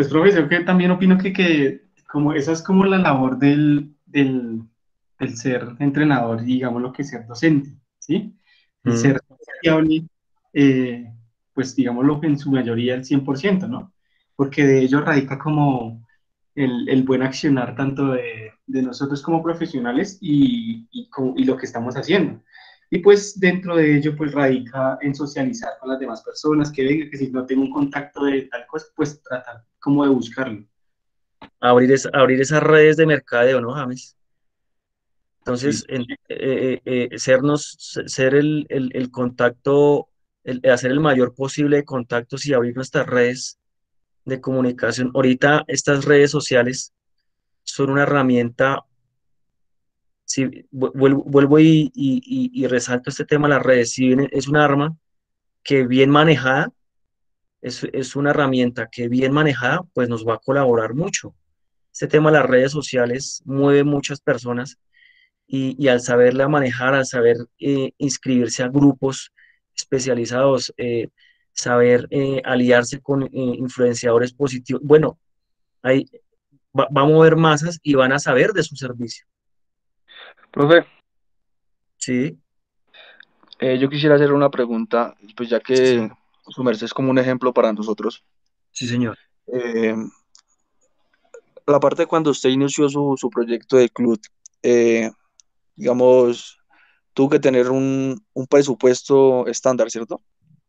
Pues, profesor, que también opino que, que como esa es como la labor del, del, del ser entrenador, digamos lo que ser docente, ¿sí? El Mm. ser sociable, eh, pues digámoslo en su mayoría el cien por ciento, ¿no? Porque de ello radica como el, el buen accionar tanto de, de nosotros como profesionales y, y, como- y lo que estamos haciendo. Y pues dentro de ello pues radica en socializar con las demás personas, que venga, que si no tengo un contacto de tal cosa, pues tratar como de buscarlo. Abrir, es, abrir esas redes de mercadeo, ¿no, James? Sí, Entonces, en- eh, eh, eh, sernos, se- ser el, el, el contacto, el, hacer el mayor posible de contactos y abrir nuestras redes de comunicación. Ahorita estas redes sociales son una herramienta, si, vu- vuelvo, vuelvo y, y, y- y resalto este tema de las redes, si bien es un arma que bien manejada, es, es una herramienta que bien manejada, pues nos va a colaborar mucho. Este tema de las redes sociales mueve muchas personas y, y al saberla manejar, al saber eh, inscribirse a grupos especializados, eh, saber eh, aliarse con eh, influenciadores positivos, bueno, ahí va, va a mover masas y van a saber de su servicio, Profe, ¿sí? eh, yo quisiera hacer una pregunta, pues ya Sí, que señor. su merced es como un ejemplo para nosotros. Sí, señor. Eh, la parte cuando usted inició su, su proyecto de club, eh, digamos, tuvo que tener un, un presupuesto estándar, ¿cierto?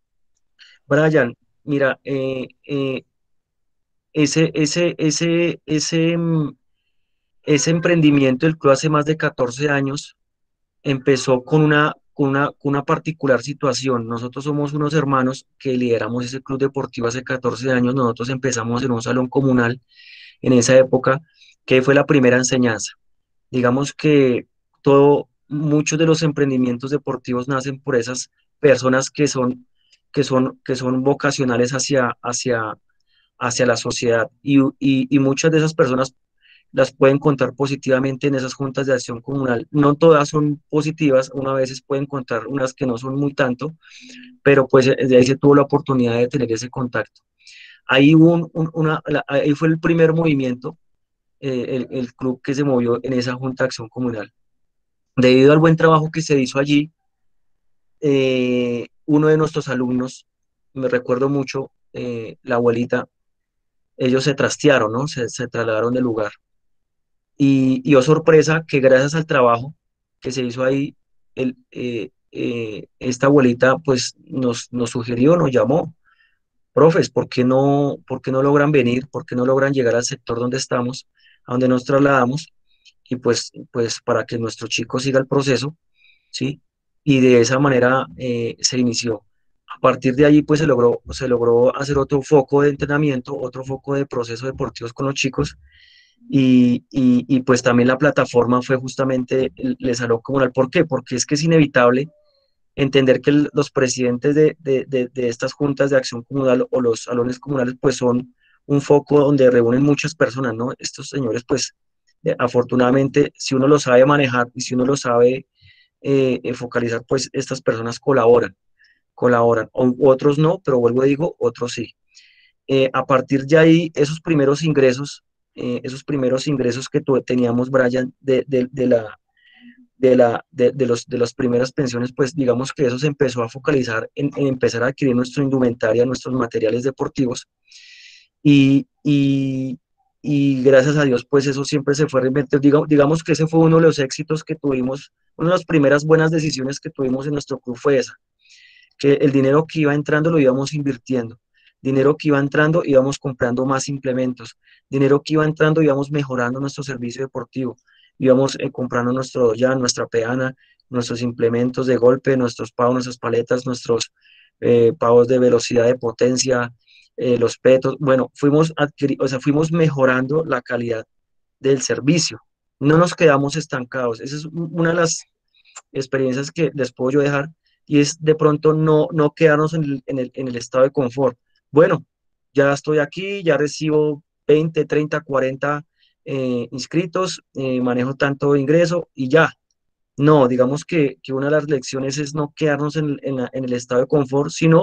Brian, mira, eh, eh, ese, ese, ese, ese, mm, ese emprendimiento del club hace más de catorce años empezó con una, con una, con una particular situación. Nosotros somos unos hermanos que lideramos ese club deportivo hace catorce años. Nosotros empezamos en un salón comunal en esa época, que fue la primera enseñanza. Digamos que todo, muchos de los emprendimientos deportivos nacen por esas personas que son, que son, que son vocacionales hacia, hacia, hacia la sociedad. Y, y, y muchas de esas personas las pueden contar positivamente en esas juntas de acción comunal. No todas son positivas, una veces pueden contar unas que no son muy tanto, pero pues eh, de ahí se tuvo la oportunidad de tener ese contacto. Ahí, hubo un, un, una, la, ahí fue el primer movimiento, eh, el, el club que se movió en esa junta de acción comunal. Debido al buen trabajo que se hizo allí, eh, uno de nuestros alumnos, me recuerdo mucho, eh, la abuelita, ellos se trastearon, ¿no? Se, se trasladaron del lugar. Y, y oh sorpresa que gracias al trabajo que se hizo ahí, el, eh, eh, esta abuelita pues nos, nos sugirió, nos llamó, profes, ¿por qué no, por qué no logran venir? ¿Por qué no logran llegar al sector donde estamos, a donde nos trasladamos? Y pues, pues para que nuestro chico siga el proceso, ¿sí? Y de esa manera eh, se inició. A partir de allí, pues se logró, se logró hacer otro foco de entrenamiento, otro foco de procesos deportivos con los chicos y, y, y, pues también la plataforma fue justamente el, el Salón Comunal. ¿Por qué? Porque es que es inevitable entender que el, los presidentes de, de, de, de, estas juntas de acción comunal o los salones comunales pues son un foco donde reúnen muchas personas, ¿no? Estos señores pues eh, afortunadamente si uno lo sabe manejar y si uno lo sabe eh, eh, focalizar pues estas personas colaboran, colaboran, o, otros no, pero vuelvo a digo, otros sí. Eh, a partir de ahí, esos primeros ingresos, eh, esos primeros ingresos que tu, teníamos, Brian, de, de, de la, de, la, de, de, los, de las primeras pensiones, pues digamos que eso se empezó a focalizar en, en empezar a adquirir nuestra indumentaria, nuestros materiales deportivos, y, y, y gracias a Dios, pues eso siempre se fue reinventando. Digamos, digamos que ese fue uno de los éxitos que tuvimos, una de las primeras buenas decisiones que tuvimos en nuestro club fue esa, que el dinero que iba entrando lo íbamos invirtiendo, dinero que iba entrando íbamos comprando más implementos, dinero que iba entrando íbamos mejorando nuestro servicio deportivo, íbamos eh, comprando nuestro ya, nuestra peana, nuestros implementos de golpe, nuestros pavos, nuestras paletas, nuestros eh, pavos de velocidad, de potencia, eh, los petos, bueno, fuimos adquiriendo, o sea, fuimos mejorando la calidad del servicio, no nos quedamos estancados, esa es una de las experiencias que les puedo yo dejar, y es de pronto no, no quedarnos en el, en el, en el estado de confort. Bueno, ya estoy aquí, ya recibo veinte treinta cuarenta eh, inscritos, eh, manejo tanto ingreso y ya. No, digamos que, que una de las lecciones es no quedarnos en, en, la, en el estado de confort, sino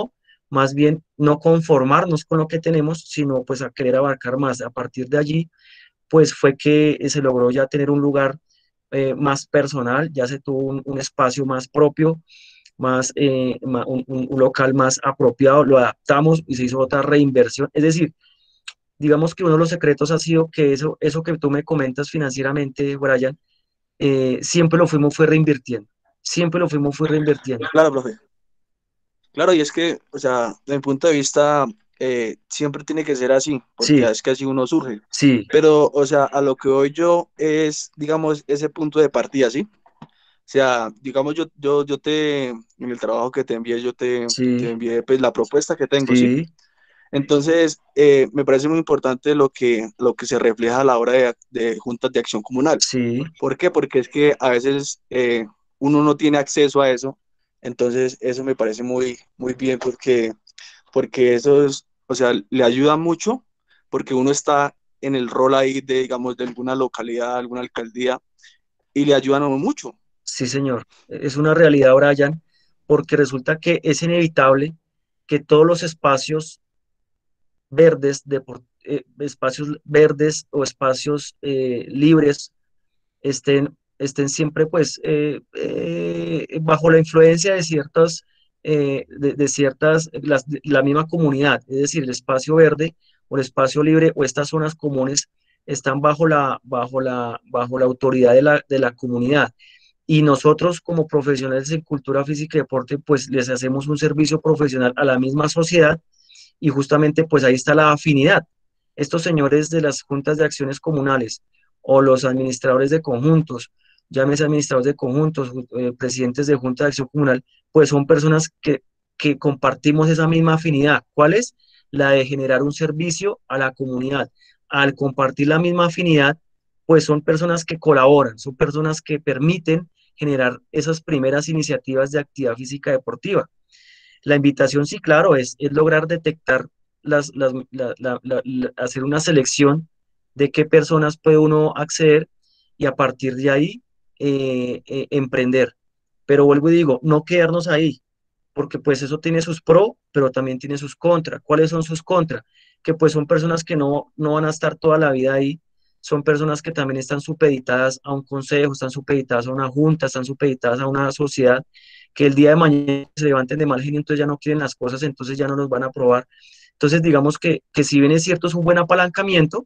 más bien no conformarnos con lo que tenemos, sino pues a querer abarcar más. A partir de allí, pues fue que se logró ya tener un lugar eh, más personal, ya se tuvo un, un espacio más propio, más, eh, ma- un, un- un local más apropiado, lo adaptamos y se hizo otra reinversión. Es decir, digamos que uno de los secretos ha sido que eso, eso que tú me comentas financieramente, Brian, eh, siempre lo fuimos fue reinvirtiendo, siempre lo fuimos fue reinvirtiendo. Claro, profe. Claro, y es que, o sea, desde mi punto de vista, eh, siempre tiene que ser así, porque Sí, es que así uno surge. sí, Pero, o sea, a lo que voy yo es, digamos, ese punto de partida, ¿sí? O sea, digamos, yo, yo, yo te, en el trabajo que te envié, yo te, te sí, envié, pues, la propuesta que tengo, ¿sí? sí, Entonces, eh, me parece muy importante lo que, lo que se refleja a la hora de, de juntas de acción comunal. sí, ¿Por qué? Porque es que a veces eh, uno no tiene acceso a eso, entonces eso me parece muy, muy bien porque, porque eso es, o sea, le ayuda mucho porque uno está en el rol ahí de, digamos, de alguna localidad, alguna alcaldía y le ayudan a uno mucho. sí, señor. Es una realidad, Brian, porque resulta que es inevitable que todos los espacios verdes, de, eh, espacios verdes o espacios eh, libres estén, estén siempre pues eh, eh, bajo la influencia de ciertas, eh, de, de ciertas, las- de la misma comunidad, es decir, el espacio verde o el espacio libre o estas zonas comunes están bajo la, bajo la, bajo la autoridad de la, de la comunidad. Y nosotros como profesionales en cultura física y deporte, pues les hacemos un servicio profesional a la misma sociedad y justamente pues ahí está la afinidad. Estos señores de las juntas de acciones comunales o los administradores de conjuntos, llámese administradores de conjuntos, eh, presidentes de junta de acción comunal, pues son personas que, que compartimos esa misma afinidad. ¿Cuál es? La de generar un servicio a la comunidad. Al compartir la misma afinidad, pues son personas que colaboran, son personas que permiten generar esas primeras iniciativas de actividad física deportiva. La invitación, sí, claro, es, es lograr detectar, las, las, la, la, la, la, hacer una selección de qué personas puede uno acceder y a partir de ahí eh, eh, emprender. Pero vuelvo y digo, no quedarnos ahí, porque pues eso tiene sus pros, pero también tiene sus contras. ¿Cuáles son sus contras? Que pues son personas que no, no van a estar toda la vida ahí, son personas que también están supeditadas a un consejo, están supeditadas a una junta, están supeditadas a una sociedad, que el día de mañana se levanten de mal genio, entonces ya no quieren las cosas, entonces ya no los van a aprobar. Entonces digamos que, que si bien es cierto, es un buen apalancamiento,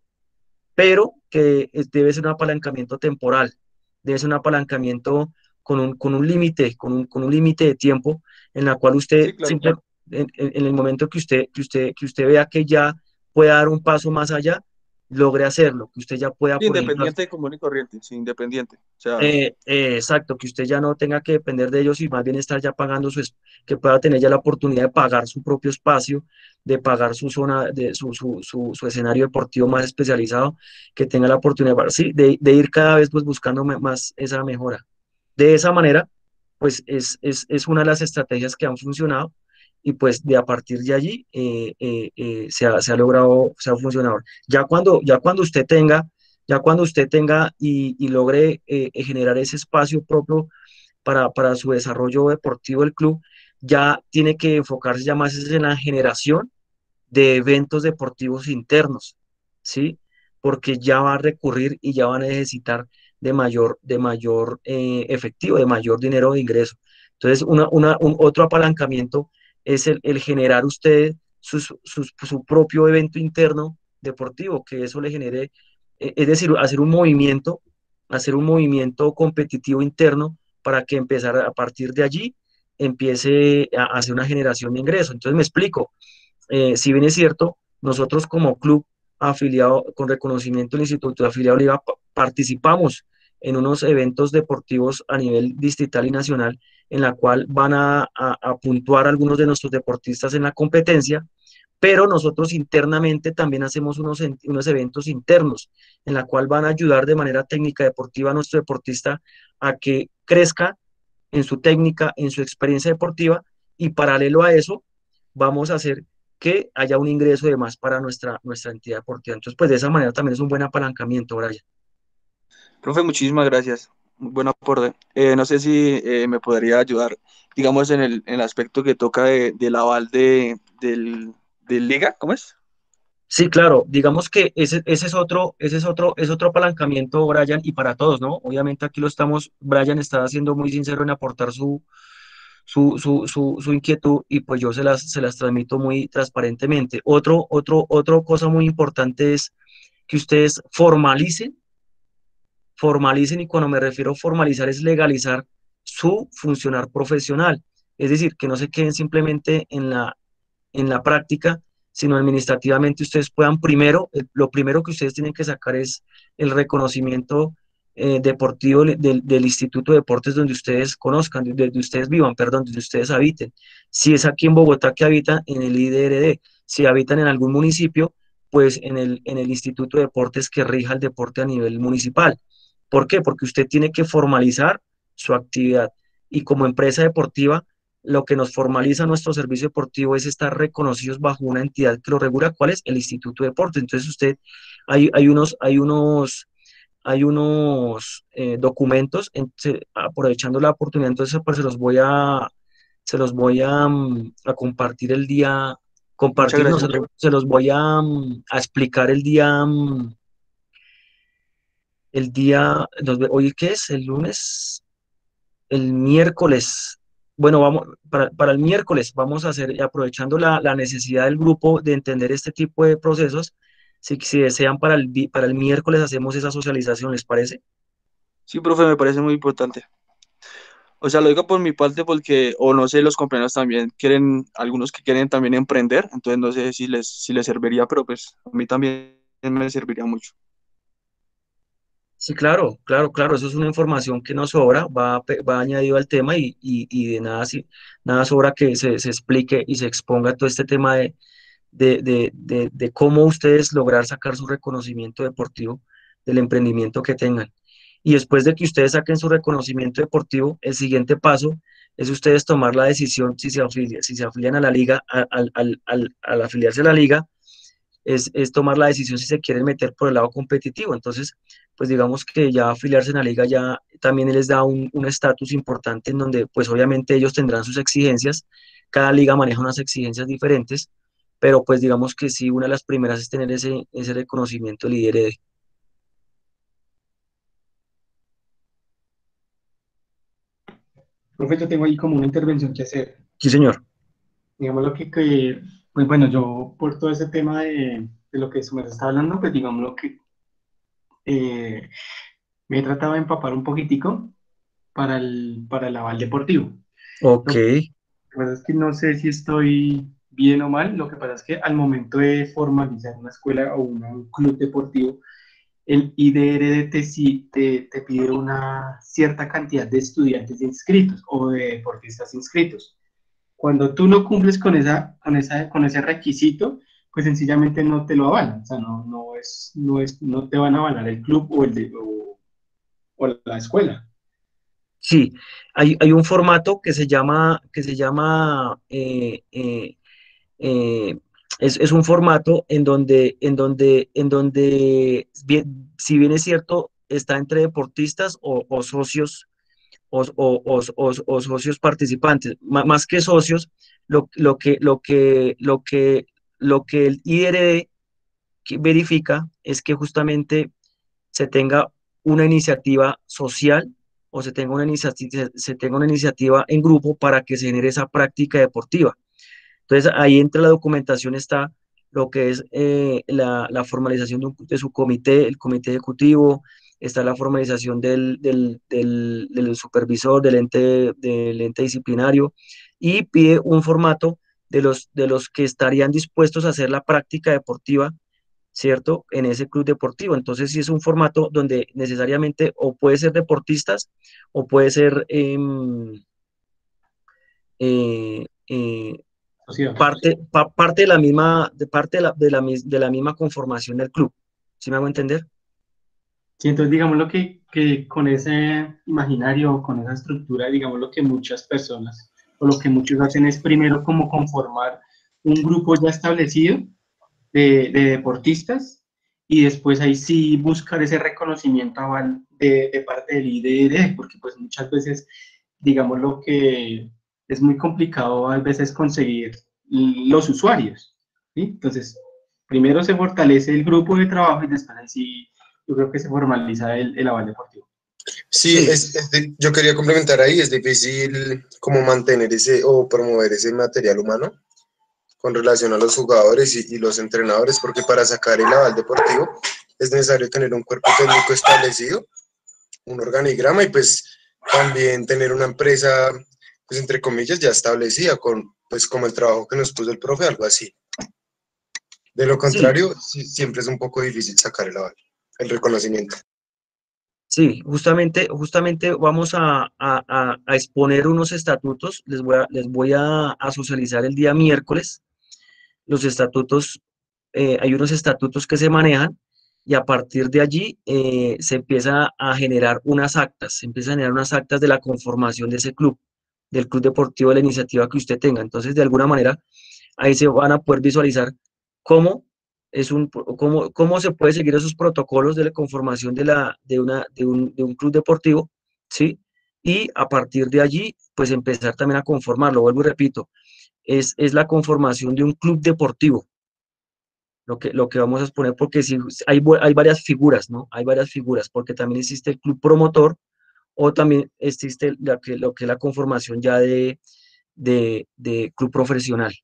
pero que eh, debe ser un apalancamiento temporal, debe ser un apalancamiento con un, con un límite, con un, con un límite de tiempo en la cual usted, Sí, claro. simple, en, en, en el momento que usted, que, usted, que usted vea que ya puede dar un paso más allá, logre hacerlo, que usted ya pueda, Sí, por ejemplo, independiente, común y corriente, sí, independiente. O sea, eh, eh, exacto, que usted ya no tenga que depender de ellos y más bien estar ya pagando su, es- que pueda tener ya la oportunidad de pagar su propio espacio, de pagar su zona, de su, su, su, su escenario deportivo más especializado, que tenga la oportunidad, para- sí, de, de ir cada vez pues buscando me- más esa mejora. De esa manera, pues es, es, es una de las estrategias que han funcionado y pues de a partir de allí eh, eh, eh, se ha, se ha logrado, se ha funcionado. Ya cuando, ya cuando usted tenga ya cuando usted tenga y, y logre eh, eh, generar ese espacio propio para, para su desarrollo deportivo del club, ya tiene que enfocarse ya más en la generación de eventos deportivos internos, ¿sí? Porque ya va a recurrir y ya va a necesitar de mayor, de mayor eh, efectivo, de mayor dinero de ingreso. Entonces, una, una, un otro apalancamiento es el, el generar usted sus, sus, su propio evento interno deportivo, que eso le genere, eh, es decir, hacer un movimiento, hacer un movimiento competitivo interno para que empezar a partir de allí empiece a hacer una generación de ingresos. Entonces, me explico, eh, si bien es cierto, nosotros como club afiliado con reconocimiento del Instituto de Afiliado Liga pa- participamos en unos eventos deportivos a nivel distrital y nacional en la cual van a, a, a puntuar algunos de nuestros deportistas en la competencia, pero nosotros internamente también hacemos unos, en- unos eventos internos en la cual van a ayudar de manera técnica deportiva a nuestro deportista a que crezca en su técnica, en su experiencia deportiva y paralelo a eso vamos a hacer que haya un ingreso de más para nuestra, nuestra entidad deportiva. Entonces, pues de esa manera también es un buen apalancamiento, Brian. profe, muchísimas gracias. muy buen aporte. Eh, no sé si eh, me podría ayudar, digamos, en el, en el aspecto que toca de, del aval de, del, del liga, ¿cómo es? Sí, claro, digamos que ese, ese es otro, ese es otro, es otro apalancamiento, Brian, y para todos, ¿no? Obviamente aquí lo estamos, Brian está siendo muy sincero en aportar su, su, su, su, su inquietud y pues yo se las, se las transmito muy transparentemente. Otro, otro, otro cosa muy importante es que ustedes formalicen, formalicen, y cuando me refiero a formalizar es legalizar su funcionar profesional. Es decir, que no se queden simplemente en la, en la práctica, sino administrativamente ustedes puedan primero, eh, lo primero que ustedes tienen que sacar es el reconocimiento eh, deportivo del, del Instituto de Deportes donde ustedes conozcan, donde, donde ustedes vivan, perdón, donde ustedes habiten. Si es aquí en Bogotá que habitan, en el I D R D. Si habitan en algún municipio, pues en el, en el Instituto de Deportes que rija el deporte a nivel municipal. ¿Por qué? Porque usted tiene que formalizar su actividad y como empresa deportiva lo que nos formaliza nuestro servicio deportivo es estar reconocidos bajo una entidad que lo regula. ¿Cuál es? El Instituto de Deportes. Entonces usted, hay, hay unos, hay unos, hay unos eh, documentos, en, se, aprovechando la oportunidad, entonces pues se los voy a, se los voy a, um, a compartir el día, Muchas compartir, no, se gracias. los, se los voy a, um, a explicar el día, um, el día, hoy ¿qué es? El lunes, el miércoles. Bueno, vamos, para, para el miércoles vamos a hacer, aprovechando la, la necesidad del grupo de entender este tipo de procesos, si, si desean para el, vi- para el miércoles hacemos esa socialización, ¿les parece? Sí, profe, me parece muy importante. O sea, lo digo por mi parte porque, o no sé, los compañeros también quieren, algunos que quieren también emprender, entonces no sé si les, si les serviría, pero pues a mí también me serviría mucho. Sí, claro, claro, claro, eso es una información que nos sobra, va, pe- va añadido al tema y, y, y de nada, si- nada sobra que se, se explique y se exponga todo este tema de, de, de, de, de cómo ustedes lograr sacar su reconocimiento deportivo del emprendimiento que tengan. Y después de que ustedes saquen su reconocimiento deportivo, el siguiente paso es ustedes tomar la decisión si se afilian, si se afilian a la liga, al, al, al, al al afiliarse a la liga, es, es tomar la decisión si se quieren meter por el lado competitivo. Entonces, pues digamos que ya afiliarse en la liga ya también les da un un estatus importante en donde pues obviamente ellos tendrán sus exigencias, cada liga maneja unas exigencias diferentes, pero pues digamos que sí, una de las primeras es tener ese, ese reconocimiento del I D R D. Profe, yo tengo ahí como una intervención que hacer. Sí, señor. Digamos lo que, que, pues bueno, yo por todo ese tema de, de lo que se me está hablando, pues digamos lo que eh, me he tratado de empapar un poquitico para el, para el aval deportivo. Ok, Lo que pasa es que no sé si estoy bien o mal, lo que pasa es que al momento de formalizar una escuela o una- un club deportivo, el I D R D te, sí- te, te pide una cierta cantidad de estudiantes inscritos o de deportistas inscritos. Cuando tú no cumples con, esa, con, esa, con ese requisito, pues sencillamente no te lo avalan, o sea, no, no, es, no, es, no te van a avalar el club o, el de, o, o la escuela. sí, hay, hay un formato que se llama, que se llama eh, eh, eh, es, es un formato en donde, en donde, en donde, bien- si bien es cierto, está entre deportistas o, o socios o, o- o- o- o socios participantes. M- más que socios, lo, lo que, lo que, lo que, lo que el I R D que verifica es que justamente se tenga una iniciativa social o se tenga una iniciativa, se tenga una iniciativa en grupo para que se genere esa práctica deportiva. Entonces, ahí entre la documentación está lo que es eh, la, la formalización de, un- de su comité, el comité ejecutivo, está la formalización del, del, del, del supervisor, del ente, del ente disciplinario, y pide un formato de los, de los que estarían dispuestos a hacer la práctica deportiva, ¿cierto? En ese club deportivo. Entonces, sí es un formato donde necesariamente o puede ser deportistas o puede ser em, eh, eh, O sea, parte, pa- parte de la misma, de parte de la, de la, mis- de la misma conformación del club. ¿Sí me hago entender? sí, entonces digamos lo que, que con ese imaginario, con esa estructura, digamos lo que muchas personas o lo que muchos hacen es primero como conformar un grupo ya establecido de, de deportistas y después ahí sí buscar ese reconocimiento aval de, de parte del I D R, porque pues muchas veces, digamos lo que es muy complicado a veces conseguir los usuarios, ¿sí? Entonces, primero se fortalece el grupo de trabajo y después así yo creo que se formaliza el, el aval deportivo. Sí, Sí, es, es de- yo quería complementar ahí, es difícil como mantener ese o promover ese material humano con relación a los jugadores y, y los entrenadores, porque para sacar el aval deportivo es necesario tener un cuerpo técnico establecido, un organigrama y pues también tener una empresa, pues entre comillas, ya establecida, con pues como el trabajo que nos puso el profe, algo así. De lo sí, contrario, sí, siempre es un poco difícil sacar el aval, el reconocimiento. sí, justamente, justamente vamos a, a- a- a exponer unos estatutos, les voy a, les voy a, a socializar el día miércoles. Los estatutos, eh, hay unos estatutos que se manejan y a partir de allí eh, se empieza a generar unas actas, se empieza a generar unas actas de la conformación de ese club, del club deportivo, de la iniciativa que usted tenga. Entonces, de alguna manera, ahí se van a poder visualizar cómo es un, cómo, cómo se puede seguir esos protocolos de la conformación de, la, de, una, de, un, de un club deportivo, ¿sí? Y a partir de allí, pues empezar también a conformarlo, vuelvo y repito, es, es la conformación de un club deportivo, lo que, lo que vamos a exponer, porque si hay, hay varias figuras, ¿no? Hay varias figuras, porque también existe el club promotor o también existe lo que, lo que es la conformación ya de, de, de club profesional.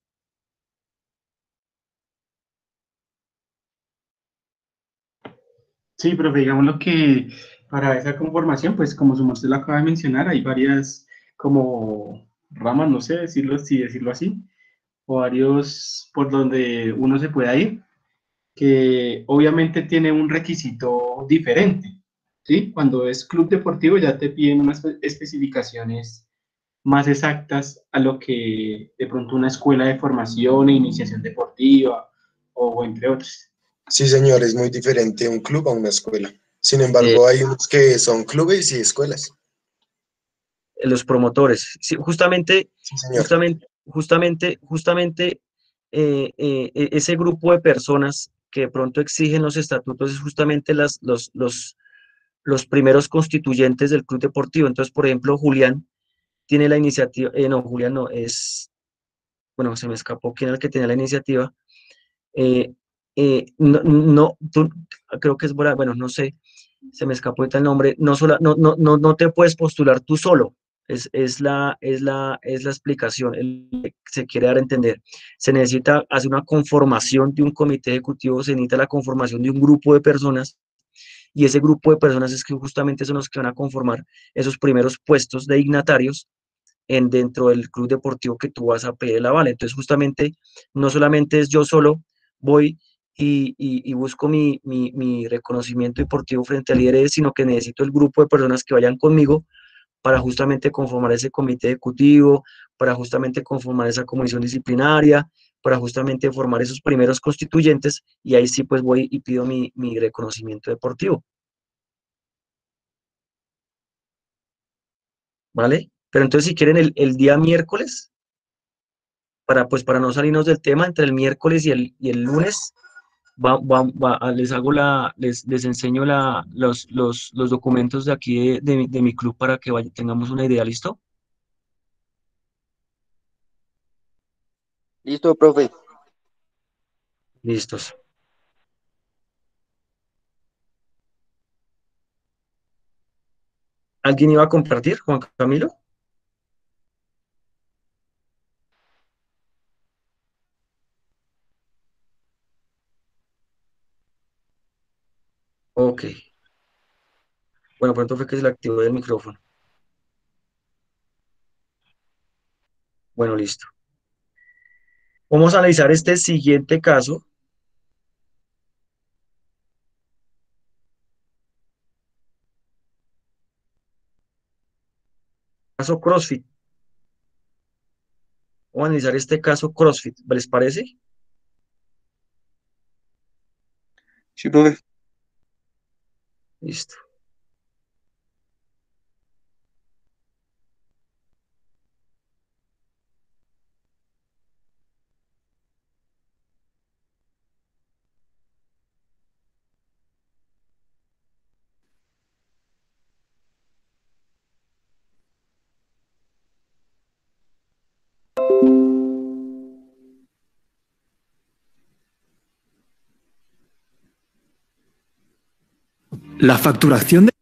Sí, profe, digamos lo que para esa conformación, pues como su merced lo acaba de mencionar, hay varias como ramas, no sé decirlo así, decirlo así, o varios por donde uno se pueda ir, que obviamente tiene un requisito diferente, ¿sí? Cuando es club deportivo ya te piden unas especificaciones más exactas a lo que de pronto una escuela de formación e iniciación deportiva o entre otros. Sí, señor, es muy diferente un club a una escuela. Sin Eh, embargo, hay unos que son clubes y escuelas. los promotores. Sí, justamente, Sí, señor. justamente, justamente, justamente eh, eh, e- ese grupo de personas que de pronto exigen los estatutos es justamente las, los, los, los primeros constituyentes del club deportivo. Entonces, por ejemplo, Julián tiene la iniciativa, eh, no, Julián no, es, bueno, se me escapó quién era el que tenía la iniciativa. Eh, eh, no, no, tú, creo que es, Bora- bueno, no sé, se me escapó ahorita el nombre, no, sola, no, no, no, no te puedes postular tú solo, es, es, la, es, la, es la explicación, el que se quiere dar a entender. Se necesita hacer una conformación de un comité ejecutivo, se necesita la conformación de un grupo de personas, y ese grupo de personas es que justamente son los que van a conformar esos primeros puestos de dignatarios en, dentro del club deportivo que tú vas a pedir el aval. Entonces, justamente, no solamente es yo solo, voy y, y, y busco mi, mi, mi, reconocimiento deportivo frente al I R E, sino que necesito el grupo de personas que vayan conmigo para justamente conformar ese comité ejecutivo, para justamente conformar esa comisión disciplinaria, para justamente formar esos primeros constituyentes, y ahí sí pues voy y pido mi, mi reconocimiento deportivo, ¿vale? Pero entonces si quieren el, el día miércoles, para, pues, para no salirnos del tema, entre el miércoles y el, y el lunes, va, va, va, les hago la, les, les enseño la, los, los, los documentos de aquí de, de, mi, de mi club para que vaya, tengamos una idea, ¿listo? Listo, profe. Listos. ¿Alguien iba a compartir, Juan Camilo? Ok. Bueno, pronto fue que se le activó el micrófono. Bueno, listo. Vamos a analizar este siguiente caso. Caso CrossFit. Vamos a analizar este caso CrossFit. ¿Les parece? Sí, profe. Listo. La facturación de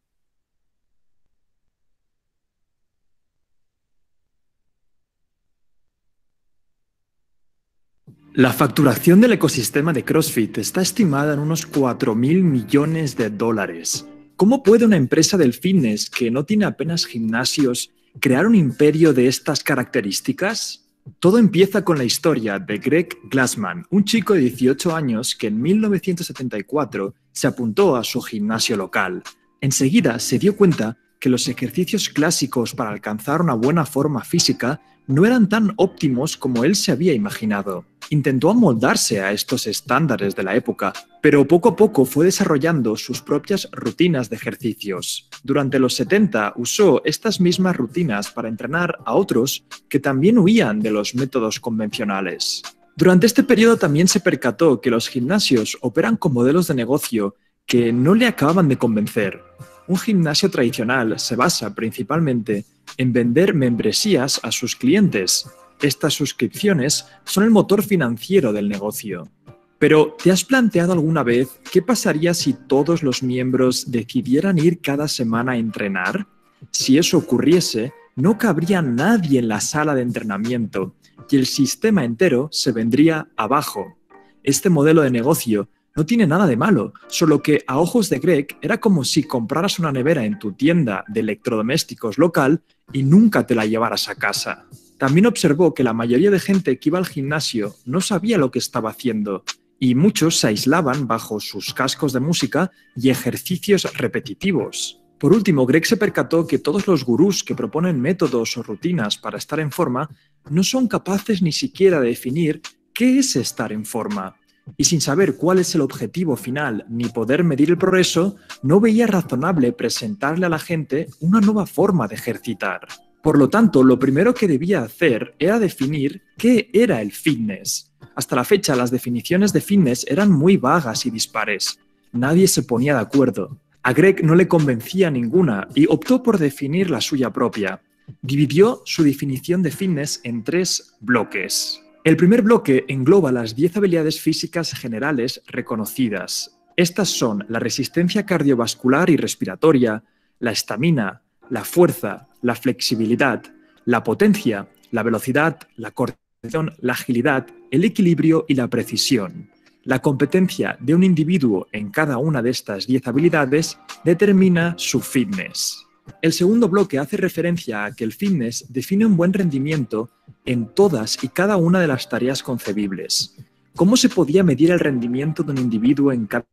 La facturación del ecosistema de CrossFit está estimada en unos cuatro mil millones de dólares. ¿Cómo puede una empresa del fitness que no tiene apenas gimnasios crear un imperio de estas características? Todo empieza con la historia de Greg Glassman, un chico de dieciocho años que en mil novecientos setenta y cuatro se apuntó a su gimnasio local. Enseguida se dio cuenta que los ejercicios clásicos para alcanzar una buena forma física no eran tan óptimos como él se había imaginado. Intentó amoldarse a estos estándares de la época, pero poco a poco fue desarrollando sus propias rutinas de ejercicios. Durante los setenta usó estas mismas rutinas para entrenar a otros que también huían de los métodos convencionales. Durante este periodo también se percató que los gimnasios operan con modelos de negocio que no le acababan de convencer. Un gimnasio tradicional se basa principalmente en vender membresías a sus clientes. Estas suscripciones son el motor financiero del negocio. Pero, ¿te has planteado alguna vez qué pasaría si todos los miembros decidieran ir cada semana a entrenar? Si eso ocurriese, no cabría nadie en la sala de entrenamiento y el sistema entero se vendría abajo. Este modelo de negocio no tiene nada de malo, solo que a ojos de Greg era como si compraras una nevera en tu tienda de electrodomésticos local y nunca te la llevaras a casa. También observó que la mayoría de gente que iba al gimnasio no sabía lo que estaba haciendo y muchos se aislaban bajo sus cascos de música y ejercicios repetitivos. Por último, Greg se percató que todos los gurús que proponen métodos o rutinas para estar en forma no son capaces ni siquiera de definir qué es estar en forma. Y sin saber cuál es el objetivo final ni poder medir el progreso, no veía razonable presentarle a la gente una nueva forma de ejercitar. Por lo tanto, lo primero que debía hacer era definir qué era el fitness. Hasta la fecha, las definiciones de fitness eran muy vagas y dispares. Nadie se ponía de acuerdo. A Greg no le convencía ninguna y optó por definir la suya propia. Dividió su definición de fitness en tres bloques. El primer bloque engloba las diez habilidades físicas generales reconocidas. Estas son la resistencia cardiovascular y respiratoria, la estamina, la fuerza, la flexibilidad, la potencia, la velocidad, la coordinación, la agilidad, el equilibrio y la precisión. La competencia de un individuo en cada una de estas diez habilidades determina su fitness. El segundo bloque hace referencia a que el fitness define un buen rendimiento en todas y cada una de las tareas concebibles. ¿Cómo se podía medir el rendimiento de un individuo en cada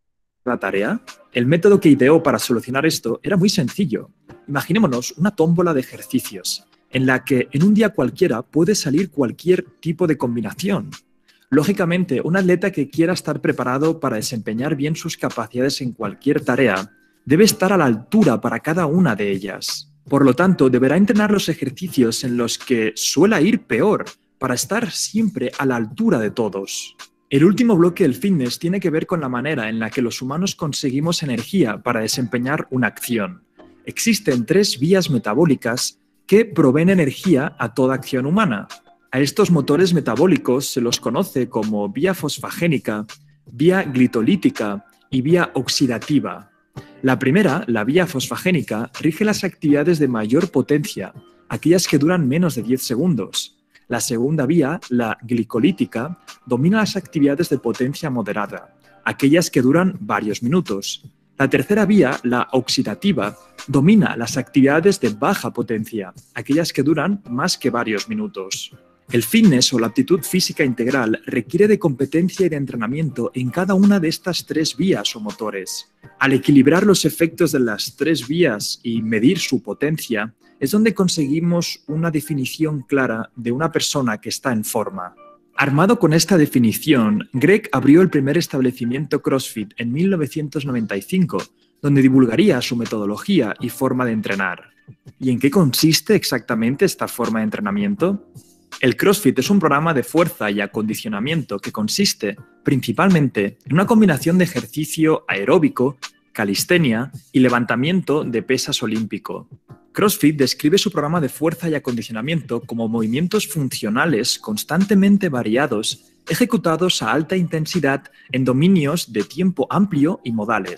tarea? El método que ideó para solucionar esto era muy sencillo. Imaginémonos una tómbola de ejercicios, en la que en un día cualquiera puede salir cualquier tipo de combinación. Lógicamente, un atleta que quiera estar preparado para desempeñar bien sus capacidades en cualquier tarea debe estar a la altura para cada una de ellas. Por lo tanto, deberá entrenar los ejercicios en los que suela ir peor, para estar siempre a la altura de todos. El último bloque del fitness tiene que ver con la manera en la que los humanos conseguimos energía para desempeñar una acción. Existen tres vías metabólicas que proveen energía a toda acción humana. A estos motores metabólicos se los conoce como vía fosfagénica, vía glitolítica y vía oxidativa. La primera, la vía fosfagénica, rige las actividades de mayor potencia, aquellas que duran menos de diez segundos. La segunda vía, la glicolítica, domina las actividades de potencia moderada, aquellas que duran varios minutos. La tercera vía, la oxidativa, domina las actividades de baja potencia, aquellas que duran más que varios minutos. El fitness o la aptitud física integral requiere de competencia y de entrenamiento en cada una de estas tres vías o motores. Al equilibrar los efectos de las tres vías y medir su potencia, es donde conseguimos una definición clara de una persona que está en forma. Armado con esta definición, Greg abrió el primer establecimiento CrossFit en mil novecientos noventa y cinco, donde divulgaría su metodología y forma de entrenar. ¿Y en qué consiste exactamente esta forma de entrenamiento? El CrossFit es un programa de fuerza y acondicionamiento que consiste principalmente en una combinación de ejercicio aeróbico, calistenia y levantamiento de pesas olímpico. CrossFit describe su programa de fuerza y acondicionamiento como movimientos funcionales constantemente variados, ejecutados a alta intensidad en dominios de tiempo amplio y modales.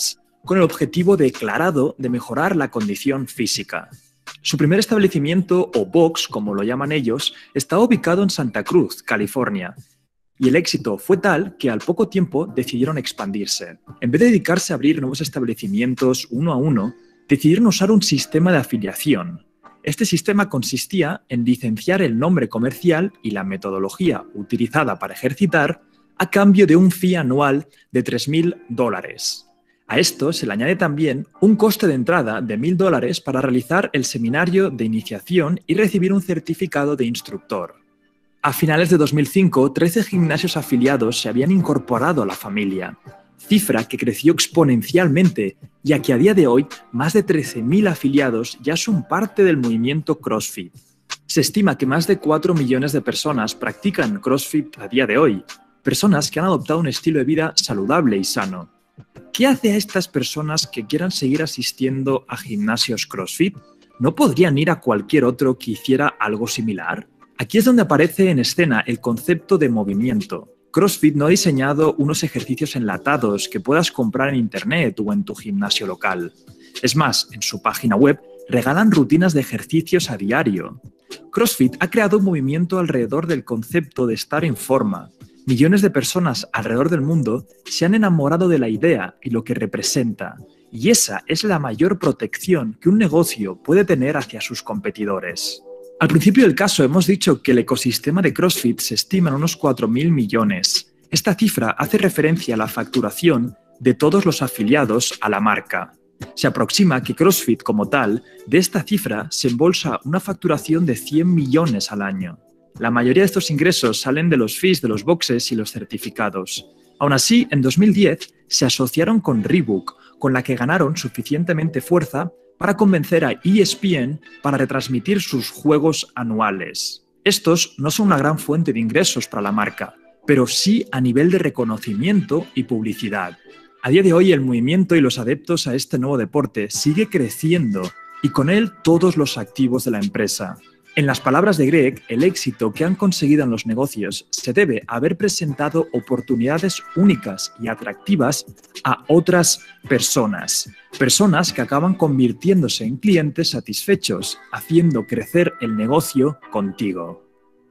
con el objetivo declarado de mejorar la condición física. Su primer establecimiento, o box, como lo llaman ellos, está ubicado en Santa Cruz, California. Y el éxito fue tal que al poco tiempo decidieron expandirse. En vez de dedicarse a abrir nuevos establecimientos uno a uno, decidieron usar un sistema de afiliación. Este sistema consistía en licenciar el nombre comercial y la metodología utilizada para ejercitar a cambio de un fee anual de tres mil dólares. A esto se le añade también un coste de entrada de mil dólares para realizar el seminario de iniciación y recibir un certificado de instructor. A finales de dos mil cinco, trece gimnasios afiliados se habían incorporado a la familia, cifra que creció exponencialmente, ya que a día de hoy más de trece mil afiliados ya son parte del movimiento CrossFit. Se estima que más de cuatro millones de personas practican CrossFit a día de hoy, personas que han adoptado un estilo de vida saludable y sano. ¿Qué hace a estas personas que quieran seguir asistiendo a gimnasios CrossFit? ¿No podrían ir a cualquier otro que hiciera algo similar? Aquí es donde aparece en escena el concepto de movimiento. CrossFit no ha diseñado unos ejercicios enlatados que puedas comprar en internet o en tu gimnasio local. Es más, en su página web regalan rutinas de ejercicios a diario. CrossFit ha creado un movimiento alrededor del concepto de estar en forma. Millones de personas alrededor del mundo se han enamorado de la idea y lo que representa, y esa es la mayor protección que un negocio puede tener hacia sus competidores. Al principio del caso hemos dicho que el ecosistema de CrossFit se estima en unos cuatro mil millones. Esta cifra hace referencia a la facturación de todos los afiliados a la marca. Se aproxima que CrossFit como tal, de esta cifra se embolsa una facturación de cien millones al año. La mayoría de estos ingresos salen de los fees de los boxes y los certificados. Aún así, en dos mil diez se asociaron con Reebok, con la que ganaron suficientemente fuerza para convencer a E S P N para retransmitir sus juegos anuales. Estos no son una gran fuente de ingresos para la marca, pero sí a nivel de reconocimiento y publicidad. A día de hoy el movimiento y los adeptos a este nuevo deporte sigue creciendo y con él todos los activos de la empresa. En las palabras de Greg, el éxito que han conseguido en los negocios se debe a haber presentado oportunidades únicas y atractivas a otras personas. Personas que acaban convirtiéndose en clientes satisfechos, haciendo crecer el negocio contigo.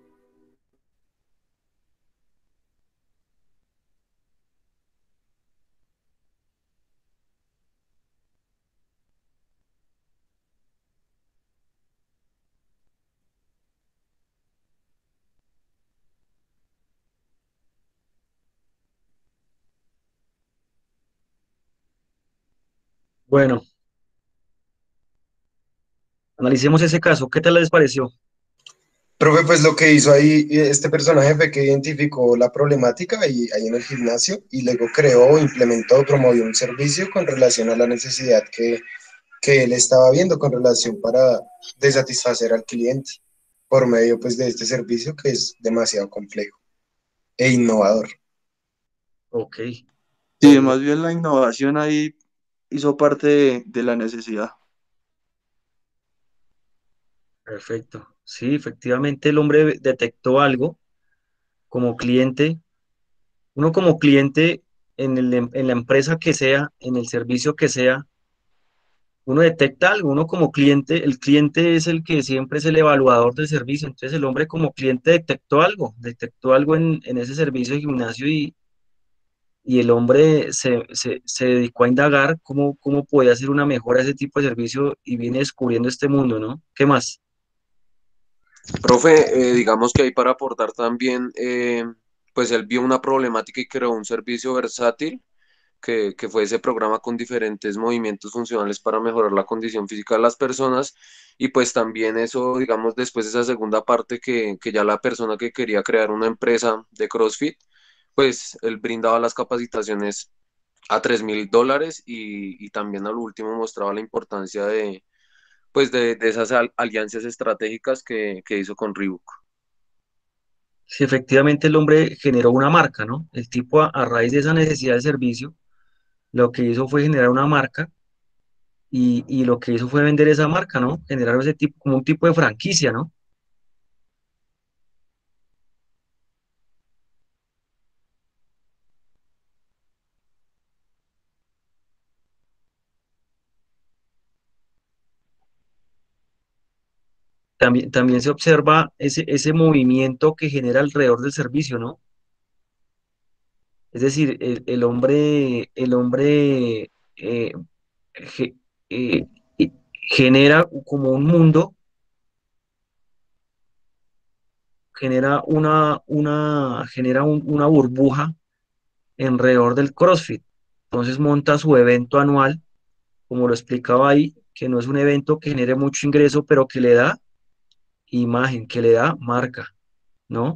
Bueno, analicemos ese caso. ¿Qué tal les pareció? Profe, pues lo que hizo ahí eh, este personaje fue que identificó la problemática ahí, ahí en el gimnasio y luego creó, implementó, promovió un servicio con relación a la necesidad que, que él estaba viendo con relación para de satisfacer al cliente por medio pues de este servicio que es demasiado complejo e innovador. Ok, Sí, más bien la innovación ahí hizo parte de, de la necesidad. perfecto. Sí, efectivamente el hombre detectó algo como cliente. Uno como cliente en el, en la empresa que sea, en el servicio que sea, uno detecta algo, uno como cliente, el cliente es el que siempre es el evaluador del servicio, entonces el hombre como cliente detectó algo, detectó algo en, en ese servicio de gimnasio y, y el hombre se, se, se dedicó a indagar cómo, cómo podía hacer una mejora a ese tipo de servicio y viene descubriendo este mundo, ¿no? ¿Qué más? Profe, eh, digamos que ahí para aportar también, eh, pues él vio una problemática y creó un servicio versátil, que, que fue ese programa con diferentes movimientos funcionales para mejorar la condición física de las personas. Y pues también eso, digamos, después esa segunda parte que, que ya la persona que quería crear una empresa de CrossFit, pues él brindaba las capacitaciones a tres mil dólares y, y también al último mostraba la importancia de, pues de, de esas al- alianzas estratégicas que, que hizo con Reebok. Si efectivamente el hombre generó una marca, ¿no? El tipo a, a raíz de esa necesidad de servicio, lo que hizo fue generar una marca y, y lo que hizo fue vender esa marca, ¿no? Generar ese tipo, como un tipo de franquicia, ¿no? también, también se observa ese, ese movimiento que genera alrededor del servicio, ¿no? Es decir, el, el hombre, el hombre eh, ge- eh, eh, genera como un mundo, genera una, una, genera un- una burbuja alrededor del CrossFit. Entonces monta su evento anual, como lo explicaba ahí, que no es un evento que genere mucho ingreso, pero que le da imagen, que le da marca, ¿no?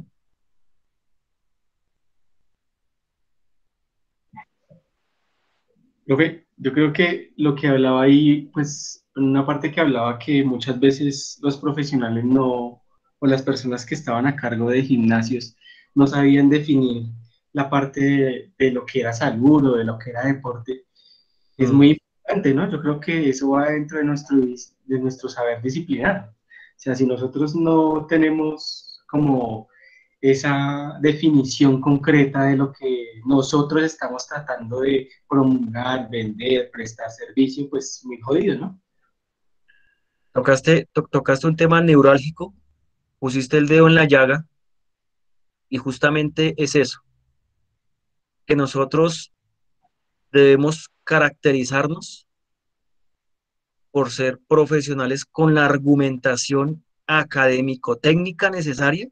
Profe, yo creo que lo que hablaba ahí, pues, en una parte que hablaba que muchas veces los profesionales no, o las personas que estaban a cargo de gimnasios, no sabían definir la parte de, de lo que era salud o de lo que era deporte. Es Mm. muy importante, ¿no? Yo creo que eso va dentro de nuestro, dis- de nuestro saber disciplinar. O sea, si nosotros no tenemos como esa definición concreta de lo que nosotros estamos tratando de promulgar, vender, prestar servicio, pues muy jodido, ¿no? Tocaste, to- tocaste un tema neurálgico, pusiste el dedo en la llaga y justamente es eso, que nosotros debemos caracterizarnos por ser profesionales con la argumentación académico-técnica necesaria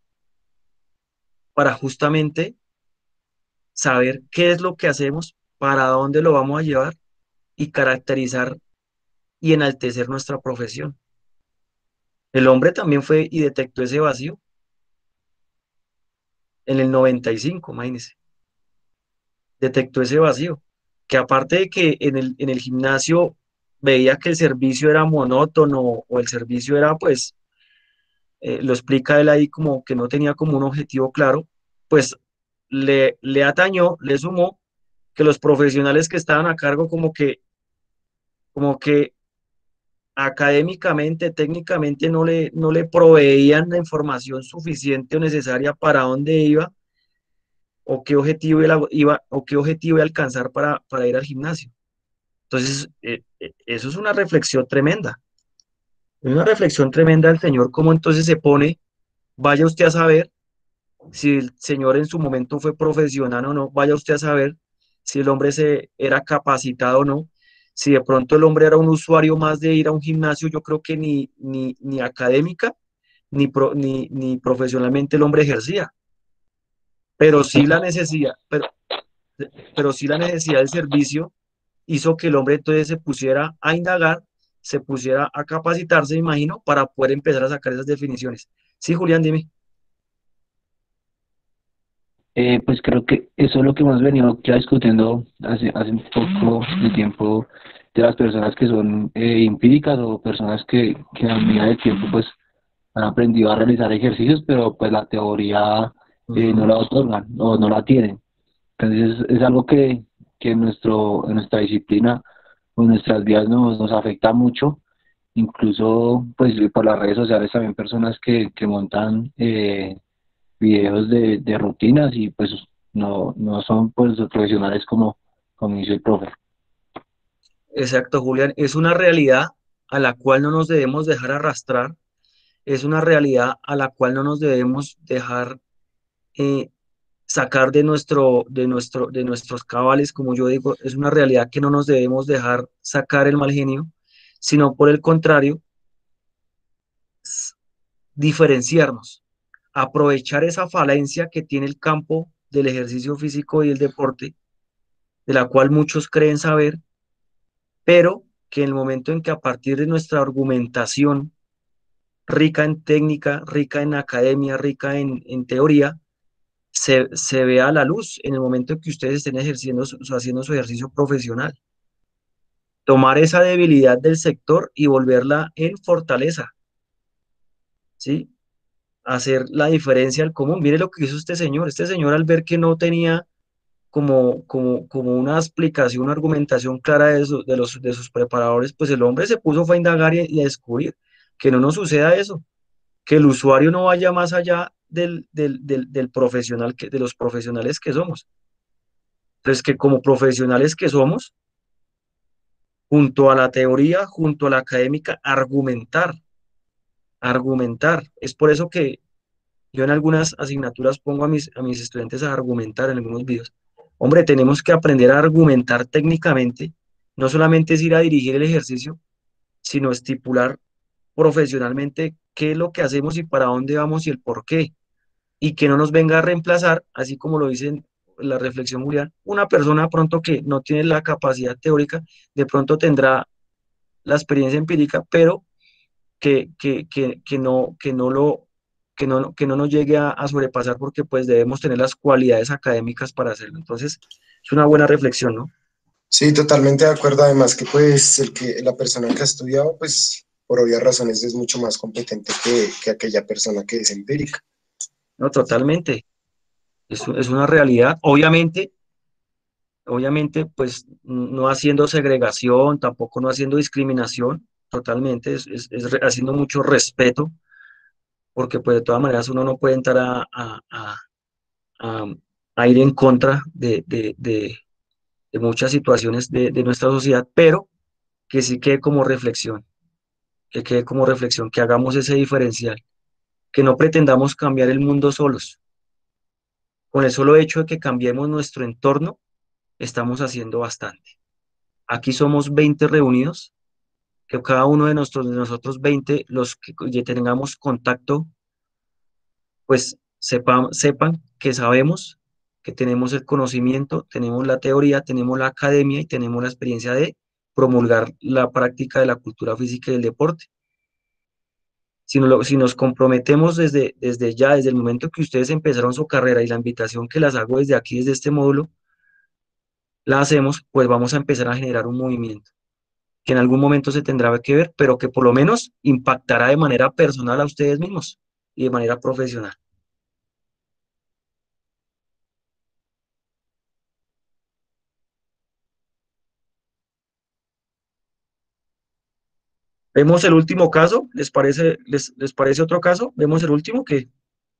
para justamente saber qué es lo que hacemos, para dónde lo vamos a llevar y caracterizar y enaltecer nuestra profesión. El hombre también fue y detectó ese vacío en el noventa y cinco, imagínese, detectó ese vacío, que aparte de que en el, en el gimnasio veía que el servicio era monótono o el servicio era pues eh, lo explica él ahí como que no tenía como un objetivo claro, pues le, le atañó, le sumó que los profesionales que estaban a cargo como que, como que académicamente, técnicamente no le, no le proveían la información suficiente o necesaria para dónde iba o qué objetivo iba, iba- o qué objetivo iba a alcanzar para, para ir al gimnasio. Entonces, eh, eh, eso es una reflexión tremenda. Es una reflexión tremenda del Señor, cómo entonces se pone, vaya usted a saber si el señor en su momento fue profesional o no, vaya usted a saber si el hombre se era capacitado o no, si de pronto el hombre era un usuario más de ir a un gimnasio, yo creo que ni, ni, ni académica ni, pro- ni, ni profesionalmente el hombre ejercía, pero sí la necesidad, pero, pero sí la necesidad del servicio hizo que el hombre entonces se pusiera a indagar, se pusiera a capacitarse, me imagino, para poder empezar a sacar esas definiciones. Sí, Julián, dime. Eh, pues creo que eso es lo que hemos venido ya discutiendo hace, hace un poco de tiempo de las personas que son eh, empíricas o personas que, que a medida del tiempo pues han aprendido a realizar ejercicios, pero pues la teoría eh, no Ujú. la otorgan o no la tienen. Entonces es algo que, que en, nuestro, en nuestra disciplina o en nuestras vidas nos, nos afecta mucho, incluso pues por las redes sociales también personas que, que montan eh, videos de, de rutinas y pues no, no son pues profesionales como, como dice el profe. Exacto, Julián. Es una realidad a la cual no nos debemos dejar arrastrar, es una realidad a la cual no nos debemos dejar eh, sacar de nuestro, de nuestro, de nuestros cabales, como yo digo, es una realidad que no nos debemos dejar sacar el mal genio, sino por el contrario, s- diferenciarnos, aprovechar esa falencia que tiene el campo del ejercicio físico y el deporte, de la cual muchos creen saber, pero que en el momento en que a partir de nuestra argumentación rica en técnica, rica en academia, rica en, en teoría, se, se vea a la luz en el momento en que ustedes estén ejerciendo, su- su- haciendo su ejercicio profesional. Tomar esa debilidad del sector y volverla en fortaleza, ¿sí? Hacer la diferencia al común. Mire lo que hizo este señor. Este señor al ver que no tenía como, como, como una explicación, una argumentación clara de, su- de, los, de sus preparadores, pues el hombre se puso fue a indagar y, y a descubrir que no nos suceda eso, que el usuario no vaya más allá del, del, del, del profesional, que, de los profesionales que somos. Entonces, que como profesionales que somos, junto a la teoría, junto a la académica, argumentar, argumentar. Es por eso que yo en algunas asignaturas pongo a mis, a mis estudiantes a argumentar en algunos videos. Hombre, tenemos que aprender a argumentar técnicamente, no solamente es ir a dirigir el ejercicio, sino estipular profesionalmente qué es lo que hacemos y para dónde vamos y el por qué. Y que no nos venga a reemplazar, así como lo dice en la reflexión Julián, una persona pronto que no tiene la capacidad teórica, de pronto tendrá la experiencia empírica, pero que, que, que, que no, que no lo que no, que no nos llegue a, a sobrepasar porque pues debemos tener las cualidades académicas para hacerlo. Entonces, es una buena reflexión, ¿no? Sí, totalmente de acuerdo. Además que pues el que, la persona que ha estudiado, pues por obvias razones es mucho más competente que, que aquella persona que es empírica. No, totalmente. Es, es una realidad. Obviamente, obviamente, pues no haciendo segregación, tampoco no haciendo discriminación, totalmente, es, es, es re- haciendo mucho respeto, porque pues de todas maneras uno no puede entrar a, a, a, a- a ir en contra de, de, de, de muchas situaciones de, de nuestra sociedad, pero que sí quede como reflexión, que quede como reflexión, que hagamos ese diferencial, que no pretendamos cambiar el mundo solos. Con el solo hecho de que cambiemos nuestro entorno, estamos haciendo bastante. Aquí somos veinte reunidos, que cada uno de nosotros, de nosotros veinte, los que ya tengamos contacto, pues sepan, sepan que sabemos, que tenemos el conocimiento, tenemos la teoría, tenemos la academia y tenemos la experiencia de promulgar la práctica de la cultura física y del deporte. Si nos, lo- si nos comprometemos desde, desde ya, desde el momento que ustedes empezaron su carrera y la invitación que las hago desde aquí, desde este módulo, la hacemos, pues vamos a empezar a generar un movimiento que en algún momento se tendrá que ver, pero que por lo menos impactará de manera personal a ustedes mismos y de manera profesional. ¿Vemos el último caso? ¿Les parece, les, les parece otro caso? ¿Vemos el último? ¿Qué?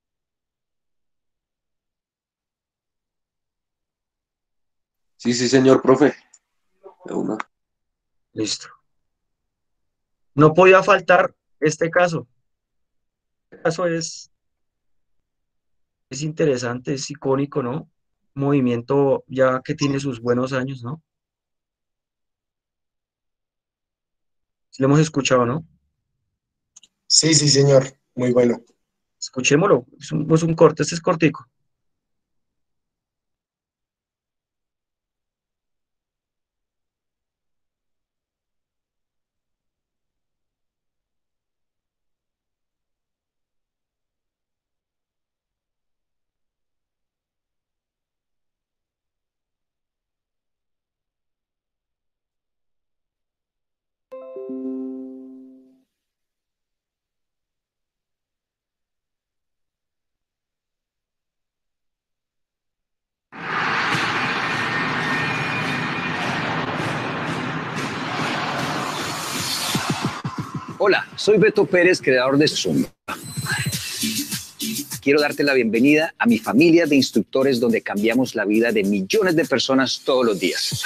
Sí, sí, señor profe. De una. Listo. No podía faltar este caso. Este caso es, es interesante, es icónico, ¿no? Movimiento ya que tiene sus buenos años, ¿no? Sí lo hemos escuchado, ¿no? Sí, sí, señor. Muy bueno. Escuchémoslo. Es un, es un corte, este es cortico. Hola, soy Beto Pérez, creador de Zumba. Quiero darte la bienvenida a mi familia de instructores donde cambiamos la vida de millones de personas todos los días.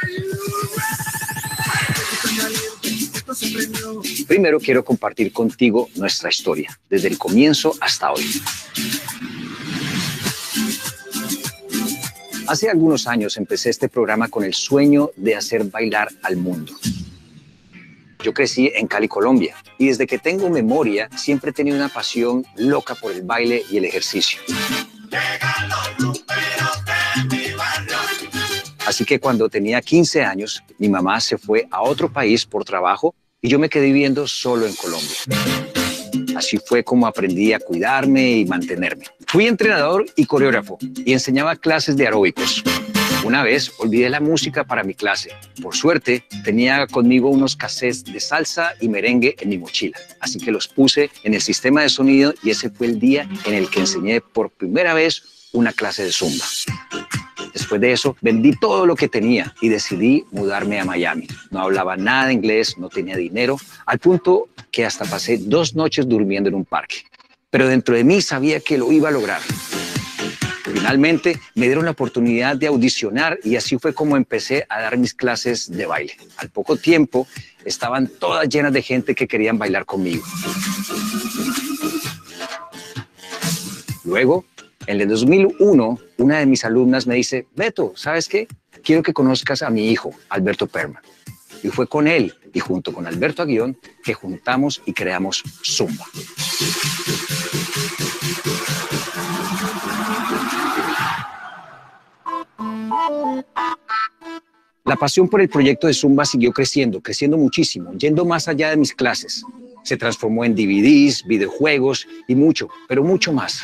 Primero quiero compartir contigo nuestra historia, desde el comienzo hasta hoy. Hace algunos años empecé este programa con el sueño de hacer bailar al mundo. Yo crecí en Cali, Colombia, y desde que tengo memoria siempre he tenido una pasión loca por el baile y el ejercicio. Así que cuando tenía quince años, mi mamá se fue a otro país por trabajo y yo me quedé viviendo solo en Colombia. Así fue como aprendí a cuidarme y mantenerme. Fui entrenador y coreógrafo y enseñaba clases de aeróbicos. Una vez olvidé la música para mi clase. Por suerte, tenía conmigo unos cassettes de salsa y merengue en mi mochila. Así que los puse en el sistema de sonido y ese fue el día en el que enseñé por primera vez una clase de zumba. Después de eso, vendí todo lo que tenía y decidí mudarme a Miami. No hablaba nada de inglés, no tenía dinero, al punto que hasta pasé dos noches durmiendo en un parque. Pero dentro de mí sabía que lo iba a lograr. Finalmente me dieron la oportunidad de audicionar y así fue como empecé a dar mis clases de baile. Al poco tiempo estaban todas llenas de gente que querían bailar conmigo. Luego, en el dos mil uno, una de mis alumnas me dice, Beto, ¿sabes qué? Quiero que conozcas a mi hijo, Alberto Perman. Y fue con él y junto con Alberto Aguillón que juntamos y creamos Zumba. La pasión por el proyecto de Zumba siguió creciendo, creciendo muchísimo, yendo más allá de mis clases. Se transformó en D V Ds, videojuegos y mucho, pero mucho más.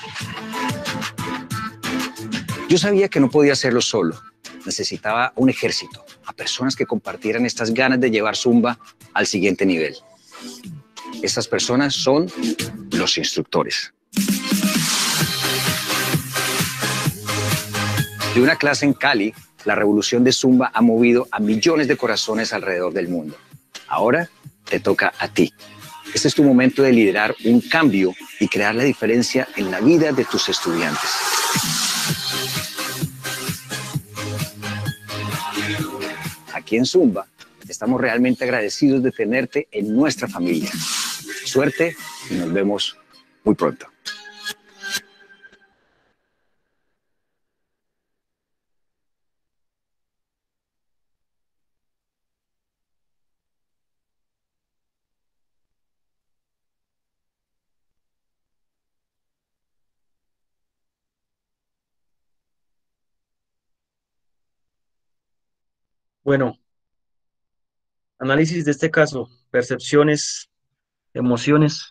Yo sabía que no podía hacerlo solo. Necesitaba un ejército, a personas que compartieran estas ganas de llevar Zumba al siguiente nivel. Estas personas son los instructores. De una clase en Cali, la revolución de Zumba ha movido a millones de corazones alrededor del mundo. Ahora te toca a ti. Este es tu momento de liderar un cambio y crear la diferencia en la vida de tus estudiantes. Aquí en Zumba estamos realmente agradecidos de tenerte en nuestra familia. Suerte y nos vemos muy pronto. Bueno, análisis de este caso, percepciones, emociones.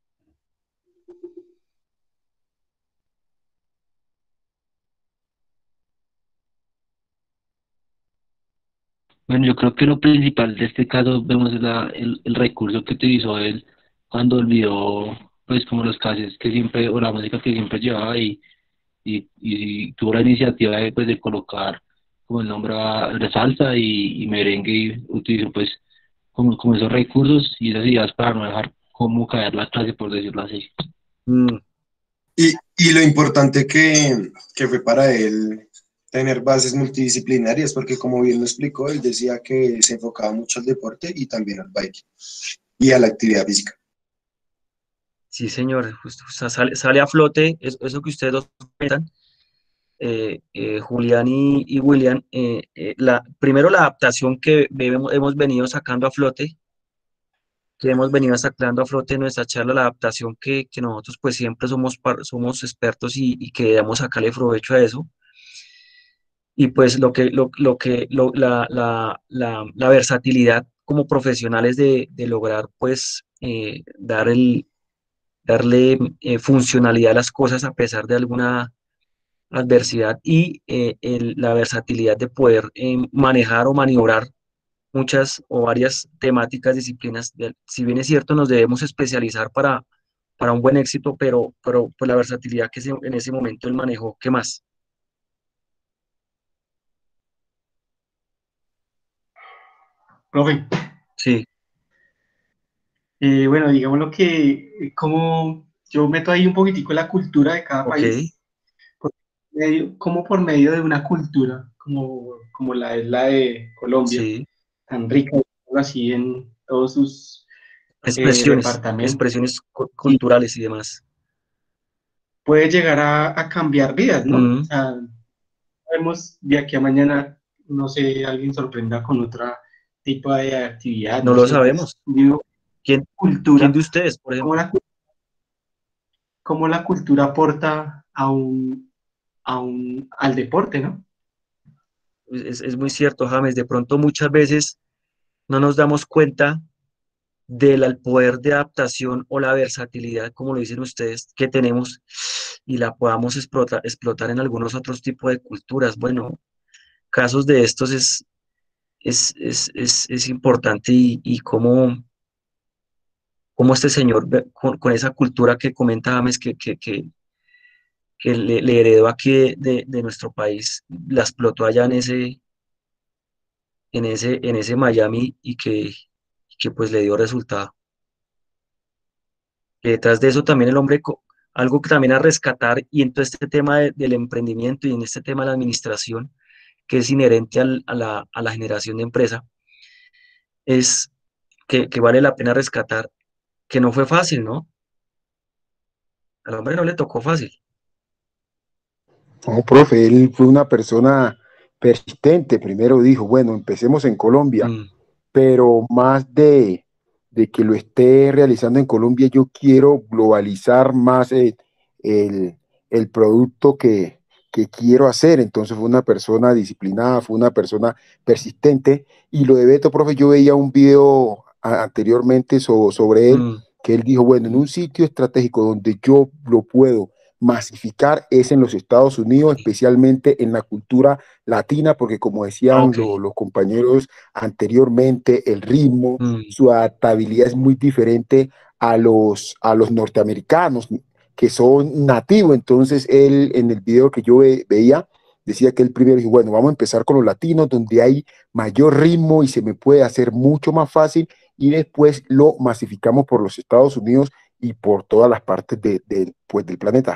Bueno, yo creo que lo principal de este caso vemos la, el, el recurso que utilizó él cuando olvidó, pues como los casos que siempre, o la música que siempre llevaba y, y, y tuvo la iniciativa de, pues, de colocar como el nombre a- de salsa y, y merengue y utilizó pues como, como esos recursos y esas ideas para no dejar como caer la clase, por decirlo así. Mm, Y, y lo importante que, que fue para él tener bases multidisciplinarias, porque como bien lo explicó, él decía que se enfocaba mucho al deporte y también al baile y a la actividad física. sí, señor, justo, o sea, sale, sale a flote es- eso que ustedes dos comentan, eh, eh, Julián y, y William. Eh, eh, la, primero la adaptación que hemos, hemos venido sacando a flote, que hemos venido sacando a flote en nuestra charla, la adaptación que, que nosotros pues siempre somos, par- somos expertos y, y que debemos sacarle provecho a eso. Y pues lo que, lo, lo que, lo- la, la, la, la versatilidad como profesionales de, de lograr pues eh, dar el, darle eh, funcionalidad a las cosas a pesar de alguna adversidad y eh, el- la versatilidad de poder eh, manejar o maniobrar muchas o varias temáticas, disciplinas. De- si bien es cierto, nos debemos especializar para, para un buen éxito, pero, pero pues la versatilidad que se- en ese momento él manejó, ¿qué más? Profe, Sí, eh, bueno, digamos lo que, eh, como yo meto ahí un poquitico la cultura de cada ok, país, por medio- como por medio de una cultura, como, como la es la de Colombia, sí. tan rica, así en todos sus eh, Expresiones, departamentos, expresiones cu- y culturales y demás. puede llegar a, a cambiar vidas, ¿no? O Mm, sea, vemos de aquí a mañana, no sé, alguien sorprenda con otro tipo de actividad, no no lo sé, pues, sabemos. digo, ¿Quién, quién de cultura, ustedes, por cómo ejemplo? la, cómo la cultura aporta a un, a un, al deporte, ¿no? Es, es muy cierto, James. De pronto muchas veces no nos damos cuenta del al poder de adaptación o la versatilidad, como lo dicen ustedes, que tenemos y la podamos explotar, explotar en algunos otros tipos de culturas. Bueno, casos de estos es, es, es, es, es importante y, y cómo, cómo este señor, ve- con, con esa cultura que comenta James, que, que, que, que le, le heredó aquí de, de- de nuestro país, la explotó allá en ese, en ese, en ese Miami y que, y que pues le dio resultado. Que detrás de eso también el hombre, co- algo que también a rescatar y en todo este tema de- del emprendimiento y en este tema de la administración, que es inherente al- a la, a la generación de empresa, es que, que vale la pena rescatar, que no fue fácil, ¿no? Al hombre no le tocó fácil. No, profe, él fue una persona persistente. Primero dijo, bueno, empecemos en Colombia, Mm, pero más de, de que lo esté realizando en Colombia, yo quiero globalizar más eh, el, el producto que, que quiero hacer. Entonces fue una persona disciplinada, fue una persona persistente. Y lo de Beto, profe, yo veía un video a- anteriormente so- sobre él, mm, que él dijo, bueno, en un sitio estratégico donde yo lo puedo masificar es en los Estados Unidos, especialmente en la cultura latina, porque como decían ok. lo- los compañeros anteriormente, el ritmo, Mm, su adaptabilidad es muy diferente a los, a los norteamericanos, que son nativos. Entonces, él en el video que yo ve- veía, decía que él primero dijo, bueno, vamos a empezar con los latinos, donde hay mayor ritmo y se me puede hacer mucho más fácil, y después lo masificamos por los Estados Unidos y por todas las partes de, de, pues, del planeta.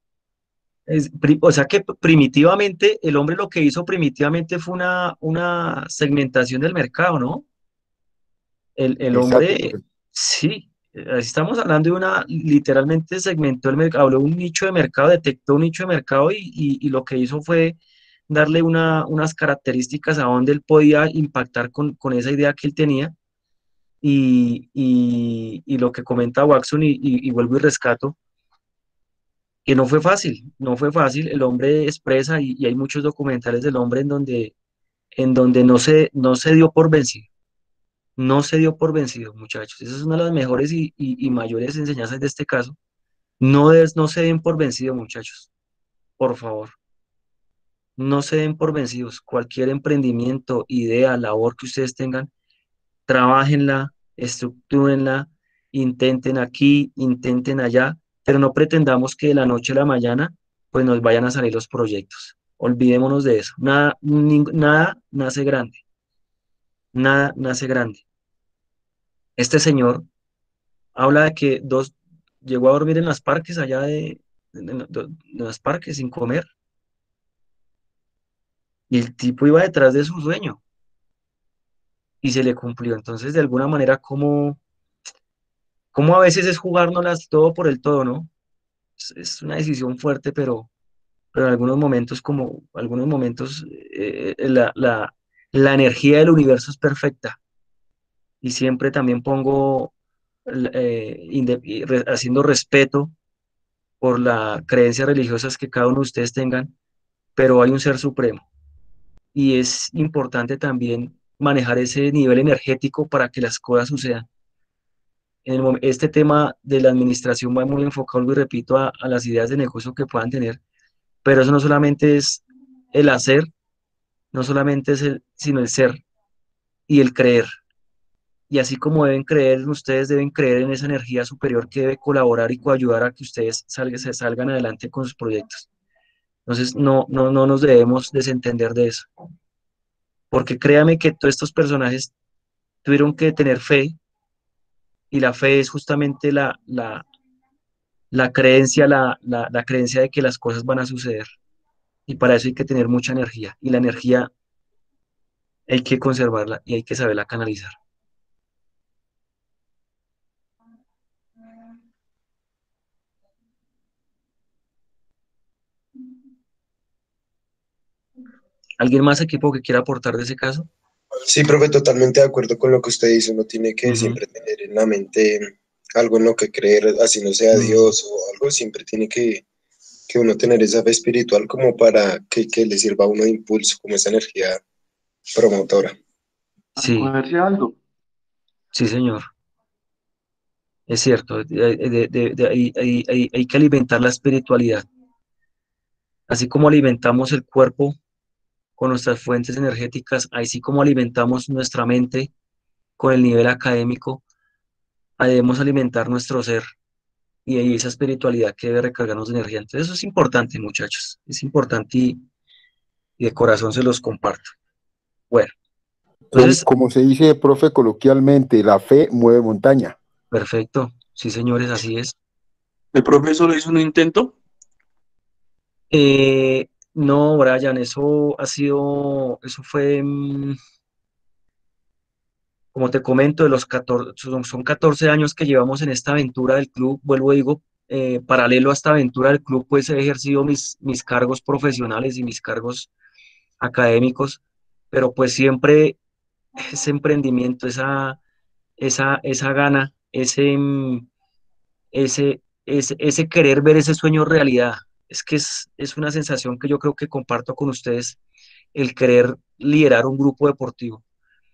es pri- o sea que primitivamente, el hombre lo que hizo primitivamente fue una, una segmentación del mercado, ¿no? El, el Exacto, hombre, profe. sí, eh, estamos hablando de una, literalmente segmentó el mercado, habló de un nicho de mercado, detectó un nicho de mercado y, y- y lo que hizo fue darle una, unas características a donde él podía impactar con, con esa idea que él tenía. Y, y- y lo que comenta Watson, y, y- y vuelvo y rescato, que no fue fácil, no fue fácil, el hombre expresa, y, y hay muchos documentales del hombre en donde, en donde no se, no se dio por vencido. No se dio por vencido, muchachos. Esa es una de las mejores y, y- y mayores enseñanzas de este caso. No, des- no se den por vencido, muchachos. Por favor, no se den por vencidos. Cualquier emprendimiento, idea, labor que ustedes tengan, trabajenla, estructúrenla, intenten aquí, intenten allá, pero no pretendamos que de la noche a la mañana pues nos vayan a salir los proyectos. Olvidémonos de eso. Nada, ning- nada nace grande. Nada nace grande. Este señor habla de que dos llegó a dormir en las parques allá de, de, de- de las parques sin comer, y el tipo iba detrás de su sueño y se le cumplió. Entonces, de alguna manera, como, como a veces es jugárnoslas todo por el todo, ¿no? Es, es una decisión fuerte, pero, pero en algunos momentos, como algunos momentos, eh, eh, la, la, la energía del universo es perfecta, y siempre también pongo, eh, inde- y re- haciendo respeto por las creencias religiosas que cada uno de ustedes tengan, pero hay un ser supremo y es importante también manejar ese nivel energético para que las cosas sucedan. En el mom- este tema de la administración va muy enfocado, y repito, a, a las ideas de negocio que puedan tener, pero eso no solamente es el hacer, no solamente es el, sino el ser y el creer. Y así como deben creer, ustedes deben creer en esa energía superior que debe colaborar y coayudar a que ustedes salga- se salgan adelante con sus proyectos. Entonces, no, no, no nos debemos desentender de eso, porque créame que todos estos personajes tuvieron que tener fe, y la fe es justamente la, la, la creencia, la, la, la creencia de que las cosas van a suceder, y para eso hay que tener mucha energía, y la energía hay que conservarla y hay que saberla canalizar. ¿Alguien más, equipo, que quiera aportar de ese caso? Sí, profe, totalmente de acuerdo con lo que usted dice. Uno tiene que Ujú. siempre tener en la mente algo en lo que creer, así no sea Mm. Dios o algo, siempre tiene que, que uno tener esa fe espiritual como para que, que le sirva a uno de impulso, como esa energía promotora. Sí, sí, señor, es cierto. De- de- de- de- hay, hay- hay- hay que alimentar la espiritualidad, así como alimentamos el cuerpo con nuestras fuentes energéticas, así como alimentamos nuestra mente con el nivel académico, debemos alimentar nuestro ser y ahí esa espiritualidad que debe recargarnos de energía. Entonces eso es importante, muchachos, es importante, y, y de corazón se los comparto. Bueno, Como, entonces, como se dice, profe, coloquialmente, la fe mueve montaña. perfecto, sí, señores, así es. ¿El profe solo hizo un intento? Eh, no, Brian, eso ha sido, eso fue, mm, como te comento, de los catorce, son, son catorce años que llevamos en esta aventura del club, vuelvo y digo, eh, paralelo a esta aventura del club, pues he ejercido mis, mis cargos profesionales y mis cargos académicos, pero pues siempre ese emprendimiento, esa, esa, esa gana, ese, mm, ese, ese, ese querer ver ese sueño realidad, es que es, es una sensación que yo creo que comparto con ustedes, el querer liderar un grupo deportivo.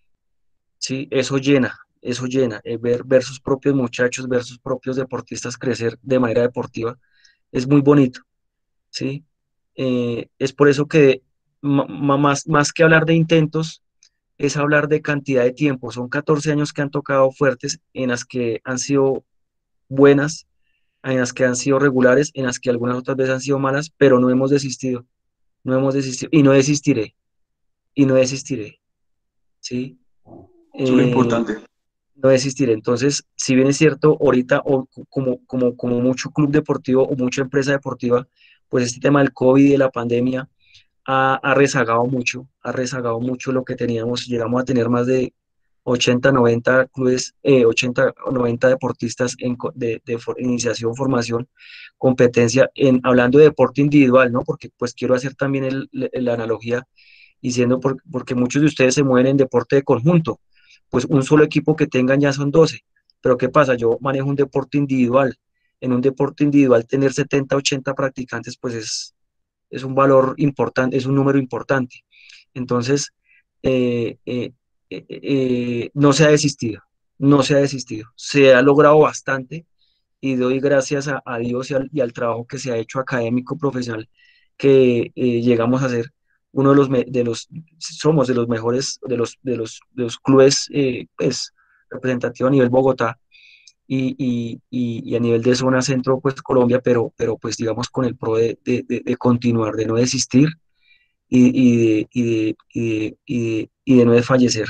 Sí, eso llena, eso llena, eh, ver, ver sus propios muchachos, ver sus propios deportistas crecer de manera deportiva, es muy bonito, ¿sí? Eh, es por eso que ma- ma- más, más que hablar de intentos, es hablar de cantidad de tiempo. Son catorce años que han tocado fuertes, en las que han sido buenas, en las que han sido regulares, en las que algunas otras veces han sido malas, pero no hemos desistido, no hemos desistido, y no desistiré, y no desistiré, ¿sí? Eso es lo Eh, importante. no desistir. Entonces, si bien es cierto, ahorita, o como, como, como mucho club deportivo o mucha empresa deportiva, pues este tema del COVID y de la pandemia ha, ha rezagado mucho, ha rezagado mucho lo que teníamos. Llegamos a tener más de ochenta noventa clubes, eh, ochenta o noventa deportistas en, co- de, de for- iniciación, formación, competencia, en, hablando de deporte individual, ¿no? Porque pues quiero hacer también el- la la analogía, diciendo por- porque muchos de ustedes se mueven en deporte de conjunto, pues un solo equipo que tengan ya son doce. Pero ¿qué pasa? Yo manejo un deporte individual. En un deporte individual tener setenta ochenta practicantes, pues es, es un valor importante, es un número importante. Entonces, eh, eh, eh, eh, no se ha desistido, no se ha desistido. Se ha logrado bastante y doy gracias a, a Dios y al, y al trabajo que se ha hecho académico, profesional, que eh, llegamos a ser uno de los, me- de los, somos de los mejores, de los, de los, de los clubes, eh, pues, representativos a nivel Bogotá y, y, y, y a nivel de zona centro, pues Colombia, pero, pero pues digamos con el pro de, de, de- de continuar, de no desistir y, y, de, y, de, y, de, y de- y de no desfallecer.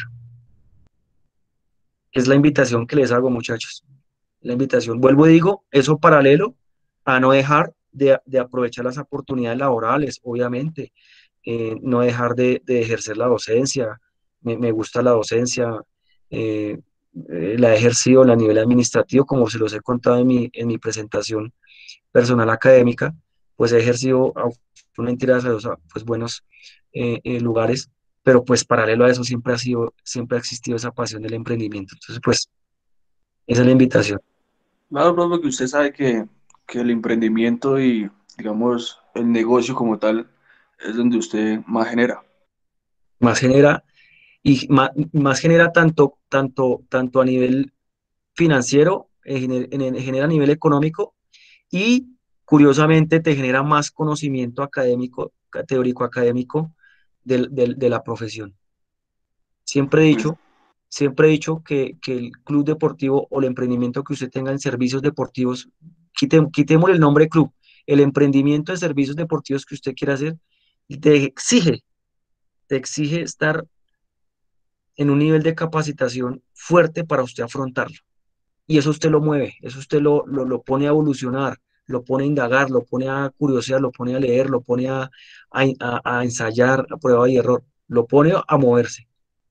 Es la invitación que les hago, muchachos. La invitación. Vuelvo y digo, eso paralelo a no dejar de, de aprovechar las oportunidades laborales, obviamente, eh, no dejar de, de ejercer la docencia. Me, me gusta la docencia, eh, eh, la he ejercido a nivel administrativo, como se los he contado en mi, en mi presentación personal académica, pues he ejercido, una mentira, pues buenos eh, eh, lugares, pero pues paralelo a eso siempre ha sido, siempre ha existido esa pasión del emprendimiento. Entonces, pues, esa es la invitación. Claro, bro, porque usted sabe que, que el emprendimiento y, digamos, el negocio como tal es donde usted más genera. Más genera y más, más genera tanto, tanto, tanto a nivel financiero, eh, gener- en- en- genera a nivel económico y curiosamente te genera más conocimiento académico, ca- teórico académico del- del- de la profesión. Siempre he Pues, dicho, siempre he dicho que, que el club deportivo o el emprendimiento que usted tenga en servicios deportivos, quite- quitemos el nombre club, el emprendimiento de servicios deportivos que usted quiera hacer, te exige, te exige estar en un nivel de capacitación fuerte para usted afrontarlo. Y eso usted lo mueve, eso usted lo, lo, lo pone a evolucionar, lo pone a indagar, lo pone a curiosear, lo pone a leer, lo pone a, a, a- a ensayar a prueba y error, lo pone a moverse.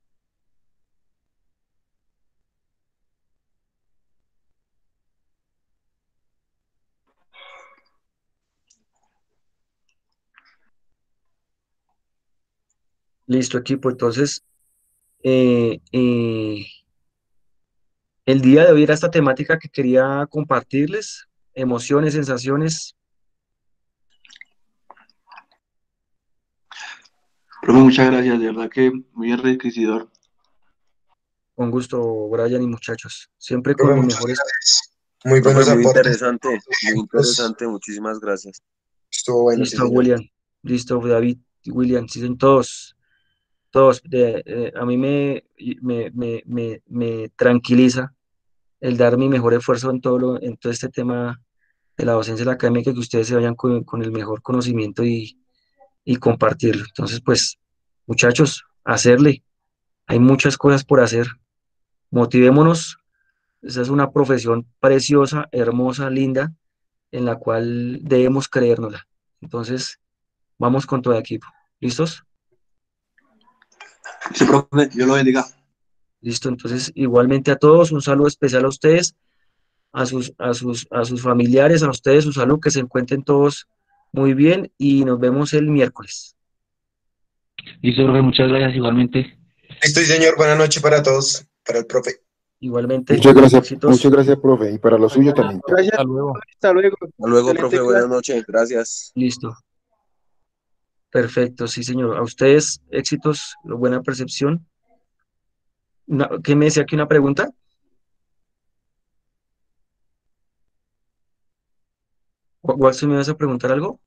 Listo, equipo. Entonces, eh, eh, el día de hoy era esta temática que quería compartirles, emociones, sensaciones. profe, muchas gracias, de verdad que muy enriquecedor. Con gusto, Brian y muchachos, siempre con Profe, mis muchas mejores. gracias. Muy Profe, buenos muy aportes. interesante, muy Pues, interesante, muchísimas gracias. estuvo bueno, sí, Listo, señor. William. Listo, David y William. Sí, son todos. Todos, de- eh, a mí me, me, me, me, me tranquiliza el dar mi mejor esfuerzo en todo, lo- en todo este tema de la docencia de la académica, que ustedes se vayan con, con el mejor conocimiento y, y compartirlo. Entonces, pues, muchachos, hacerle, hay muchas cosas por hacer, motivémonos, esa es una profesión preciosa, hermosa, linda, en la cual debemos creérnosla. Entonces, vamos con todo equipo. ¿Listos? Sí, profe, Dios lo bendiga. Listo, entonces igualmente a todos, un saludo especial a ustedes. a sus, a sus, a sus familiares, a ustedes, su salud, que se encuentren todos muy bien y nos vemos el miércoles. Listo, profe, muchas gracias igualmente. Listo, sí, señor. Buenas noches para todos, para el profe. Igualmente, Muchas gracias, éxitos. muchas gracias, profe, y para lo suyo también. Gracias, Hasta luego. hasta luego. Hasta luego, Excelente profe. clase. Buenas noches. Gracias. Listo. Perfecto, sí, señor. A ustedes, éxitos, buena percepción. Una- ¿qué me decía aquí una pregunta? Wa- Watson, ¿me vas a preguntar algo?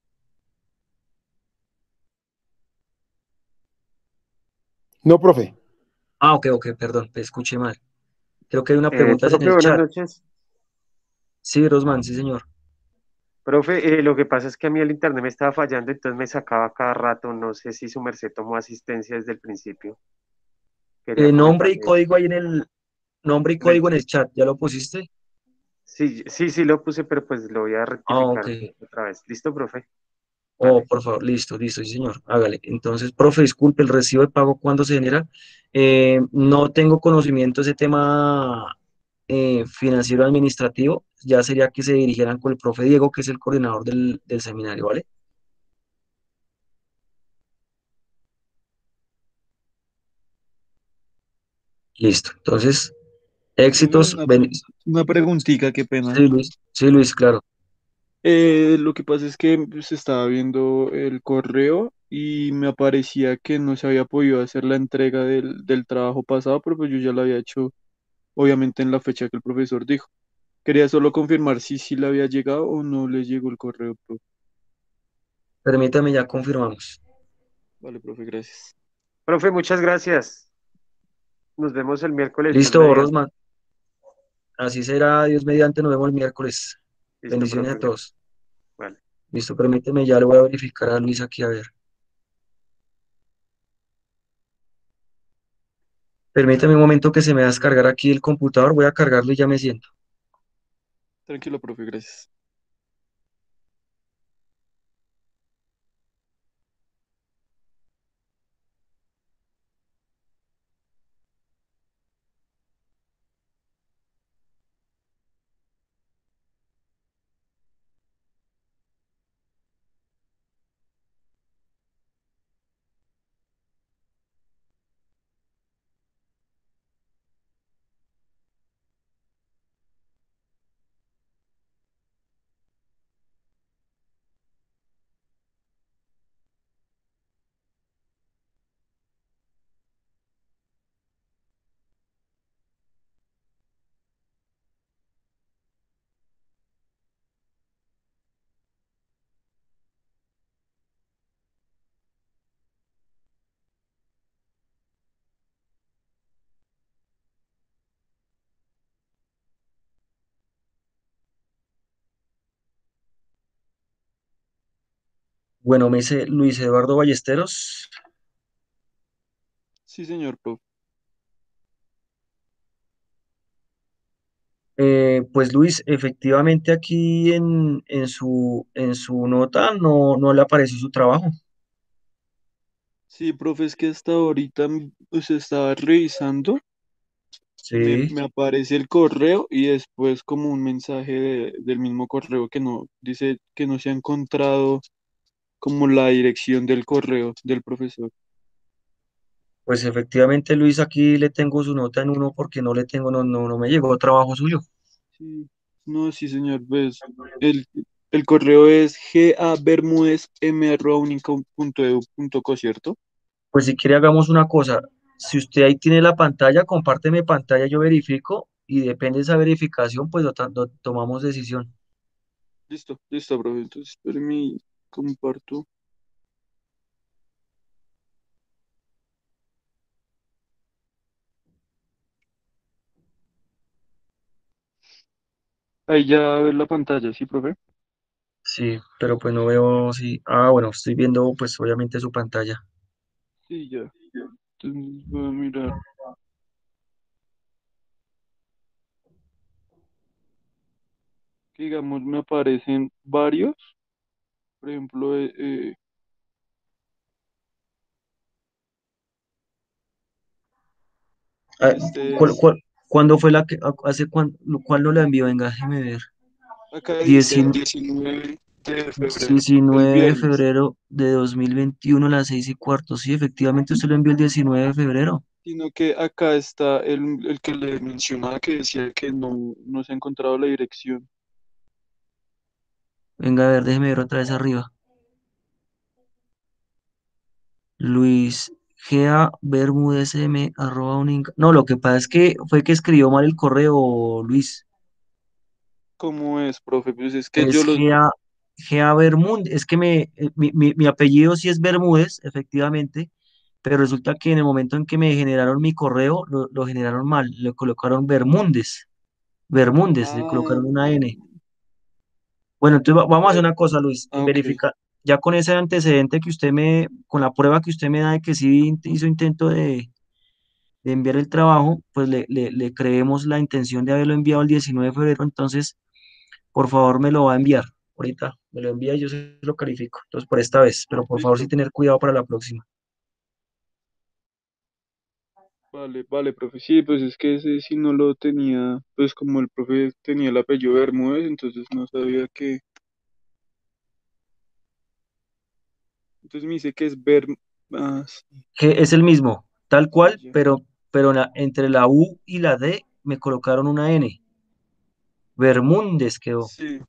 No, profe. Ah, ok, ok, perdón, te escuché mal. Creo que hay una Eh, pregunta en profe, el buenas chat. noches. Sí, Rosman, sí, señor. Profe, eh, lo que pasa es que a mí el internet me estaba fallando, entonces me sacaba cada rato. No sé si su merced tomó asistencia desde el principio. Quería Eh, nombre y comentarle eso. código ahí en el nombre y En el- código en el chat. ¿Ya lo pusiste? Sí, sí, sí lo puse, pero pues lo voy a Ah, rectificar ok. entonces otra vez. ¿Listo, profe? Oh, Vale. por favor, listo, listo, sí, señor. Hágale. Entonces, profe, disculpe, el recibo de pago, ¿cuándo se genera? Eh, no tengo conocimiento de ese tema eh, financiero administrativo. Ya sería que se dirigieran con el profe Diego, que es el coordinador del, del seminario, ¿vale? Listo. Entonces, Profe, éxitos. una, ben- una preguntita, qué pena. Sí, Luis. Sí, Luis, claro. Eh, lo que pasa es que se estaba viendo el correo y me aparecía que no se había podido hacer la entrega del, del trabajo pasado, pero pues yo ya lo había hecho, obviamente, en la fecha que el profesor dijo. Quería solo confirmar si sí le había llegado o no le llegó el correo, profe. Permítame, ya confirmamos. Vale, profe, gracias. Profe, muchas gracias. Nos vemos el miércoles, Dios Listo, mediante. Rosman. Así será, Dios mediante, nos vemos el miércoles. Listo, Bendiciones profe. a todos. Vale. Listo, permíteme, ya le voy a verificar a Luis aquí a ver. Permítame un momento que se me va a descargar aquí el computador, voy a cargarlo y ya me siento. Tranquilo, profe, gracias. Bueno, me dice Luis Eduardo Ballesteros. Sí, señor, profe. Eh, pues Luis, efectivamente aquí en, en su, en su nota no, no le apareció su trabajo. Sí, profe, es que hasta ahorita mm, pues, estaba revisando. Me, Sí, me aparece el correo y después como un mensaje de- del mismo correo que no dice que no se ha encontrado como la dirección del correo del profesor. pues efectivamente Luis, aquí le tengo su nota en uno porque no le tengo, no, no, no me llegó trabajo suyo. Sí, no, sí, señor, pues el, el correo es gabermudez.m.unicom.edu.co, ¿cierto? Pues si quiere hagamos una cosa, si usted ahí tiene la pantalla, compárteme pantalla, yo verifico y depende de esa verificación, pues lo, tra- lo tomamos decisión. Listo, listo, profe. Entonces, espéreme, comparto. Ahí ya ver la pantalla, ¿sí, profe? Sí, pero pues no veo si... Ah, bueno, estoy viendo pues obviamente su pantalla. Sí, ya. Entonces voy a mirar. Que digamos, me aparecen varios. Por ejemplo, eh, eh, Ah, este ¿cuál, es cuál- ¿Cuándo fue la que, a- hace cuándo, cuál no la envió? Venga, déjeme ver. Acá dice el diecinueve, diecinueve de febrero, el diecinueve de viernes, febrero de dos mil veintiuno a las seis y cuarto. Sí, efectivamente usted lo envió el diecinueve de febrero. sino que acá está el, el que le mencionaba que decía que no, no se ha encontrado la dirección. Venga, a ver, déjeme ver otra vez arriba. Luis G A Bermúdez M arroba uninca. No, lo que pasa es que fue que escribió mal el correo, Luis. ¿Cómo es, profe? Pues es que yo Es los... G A, G A Bermúdez. Es que me, eh, mi, mi- mi apellido sí es Bermúdez, efectivamente, pero resulta que en el momento en que me generaron mi correo, lo, lo generaron mal. Le colocaron Bermúdez. Bermúdez, le Ah, colocaron una N. Bueno, entonces va- vamos a hacer eh, una cosa, Luis. ah, ok. Verifica, ya con ese antecedente que usted me, con la prueba que usted me da de que sí int- hizo intento de, de enviar el trabajo, pues le, le, le creemos la intención de haberlo enviado el diecinueve de febrero, entonces por favor me lo va a enviar. Ahorita me lo envía y yo se lo califico. Entonces por esta vez, pero por favor sí Listo. tener cuidado para la próxima. Vale, vale, profe. Sí, pues es que ese sí no lo tenía, pues como el profe tenía el apellido Bermúdez, entonces no sabía que... Entonces me dice que es Ber... Ah, sí, Que es el mismo, tal sí, cual, ya. pero, pero la- entre la U y la D me colocaron una N. Bermúdez quedó. Sí,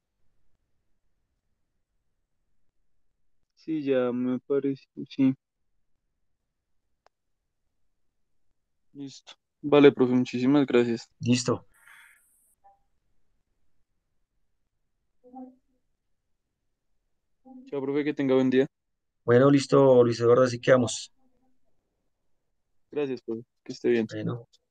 sí, ya me parece, sí. Listo. Vale, profe, muchísimas gracias. Listo. Chao, profe, que tenga buen día. Bueno, listo, Luis Eduardo, así quedamos. Gracias, profe, que esté bien. Bueno.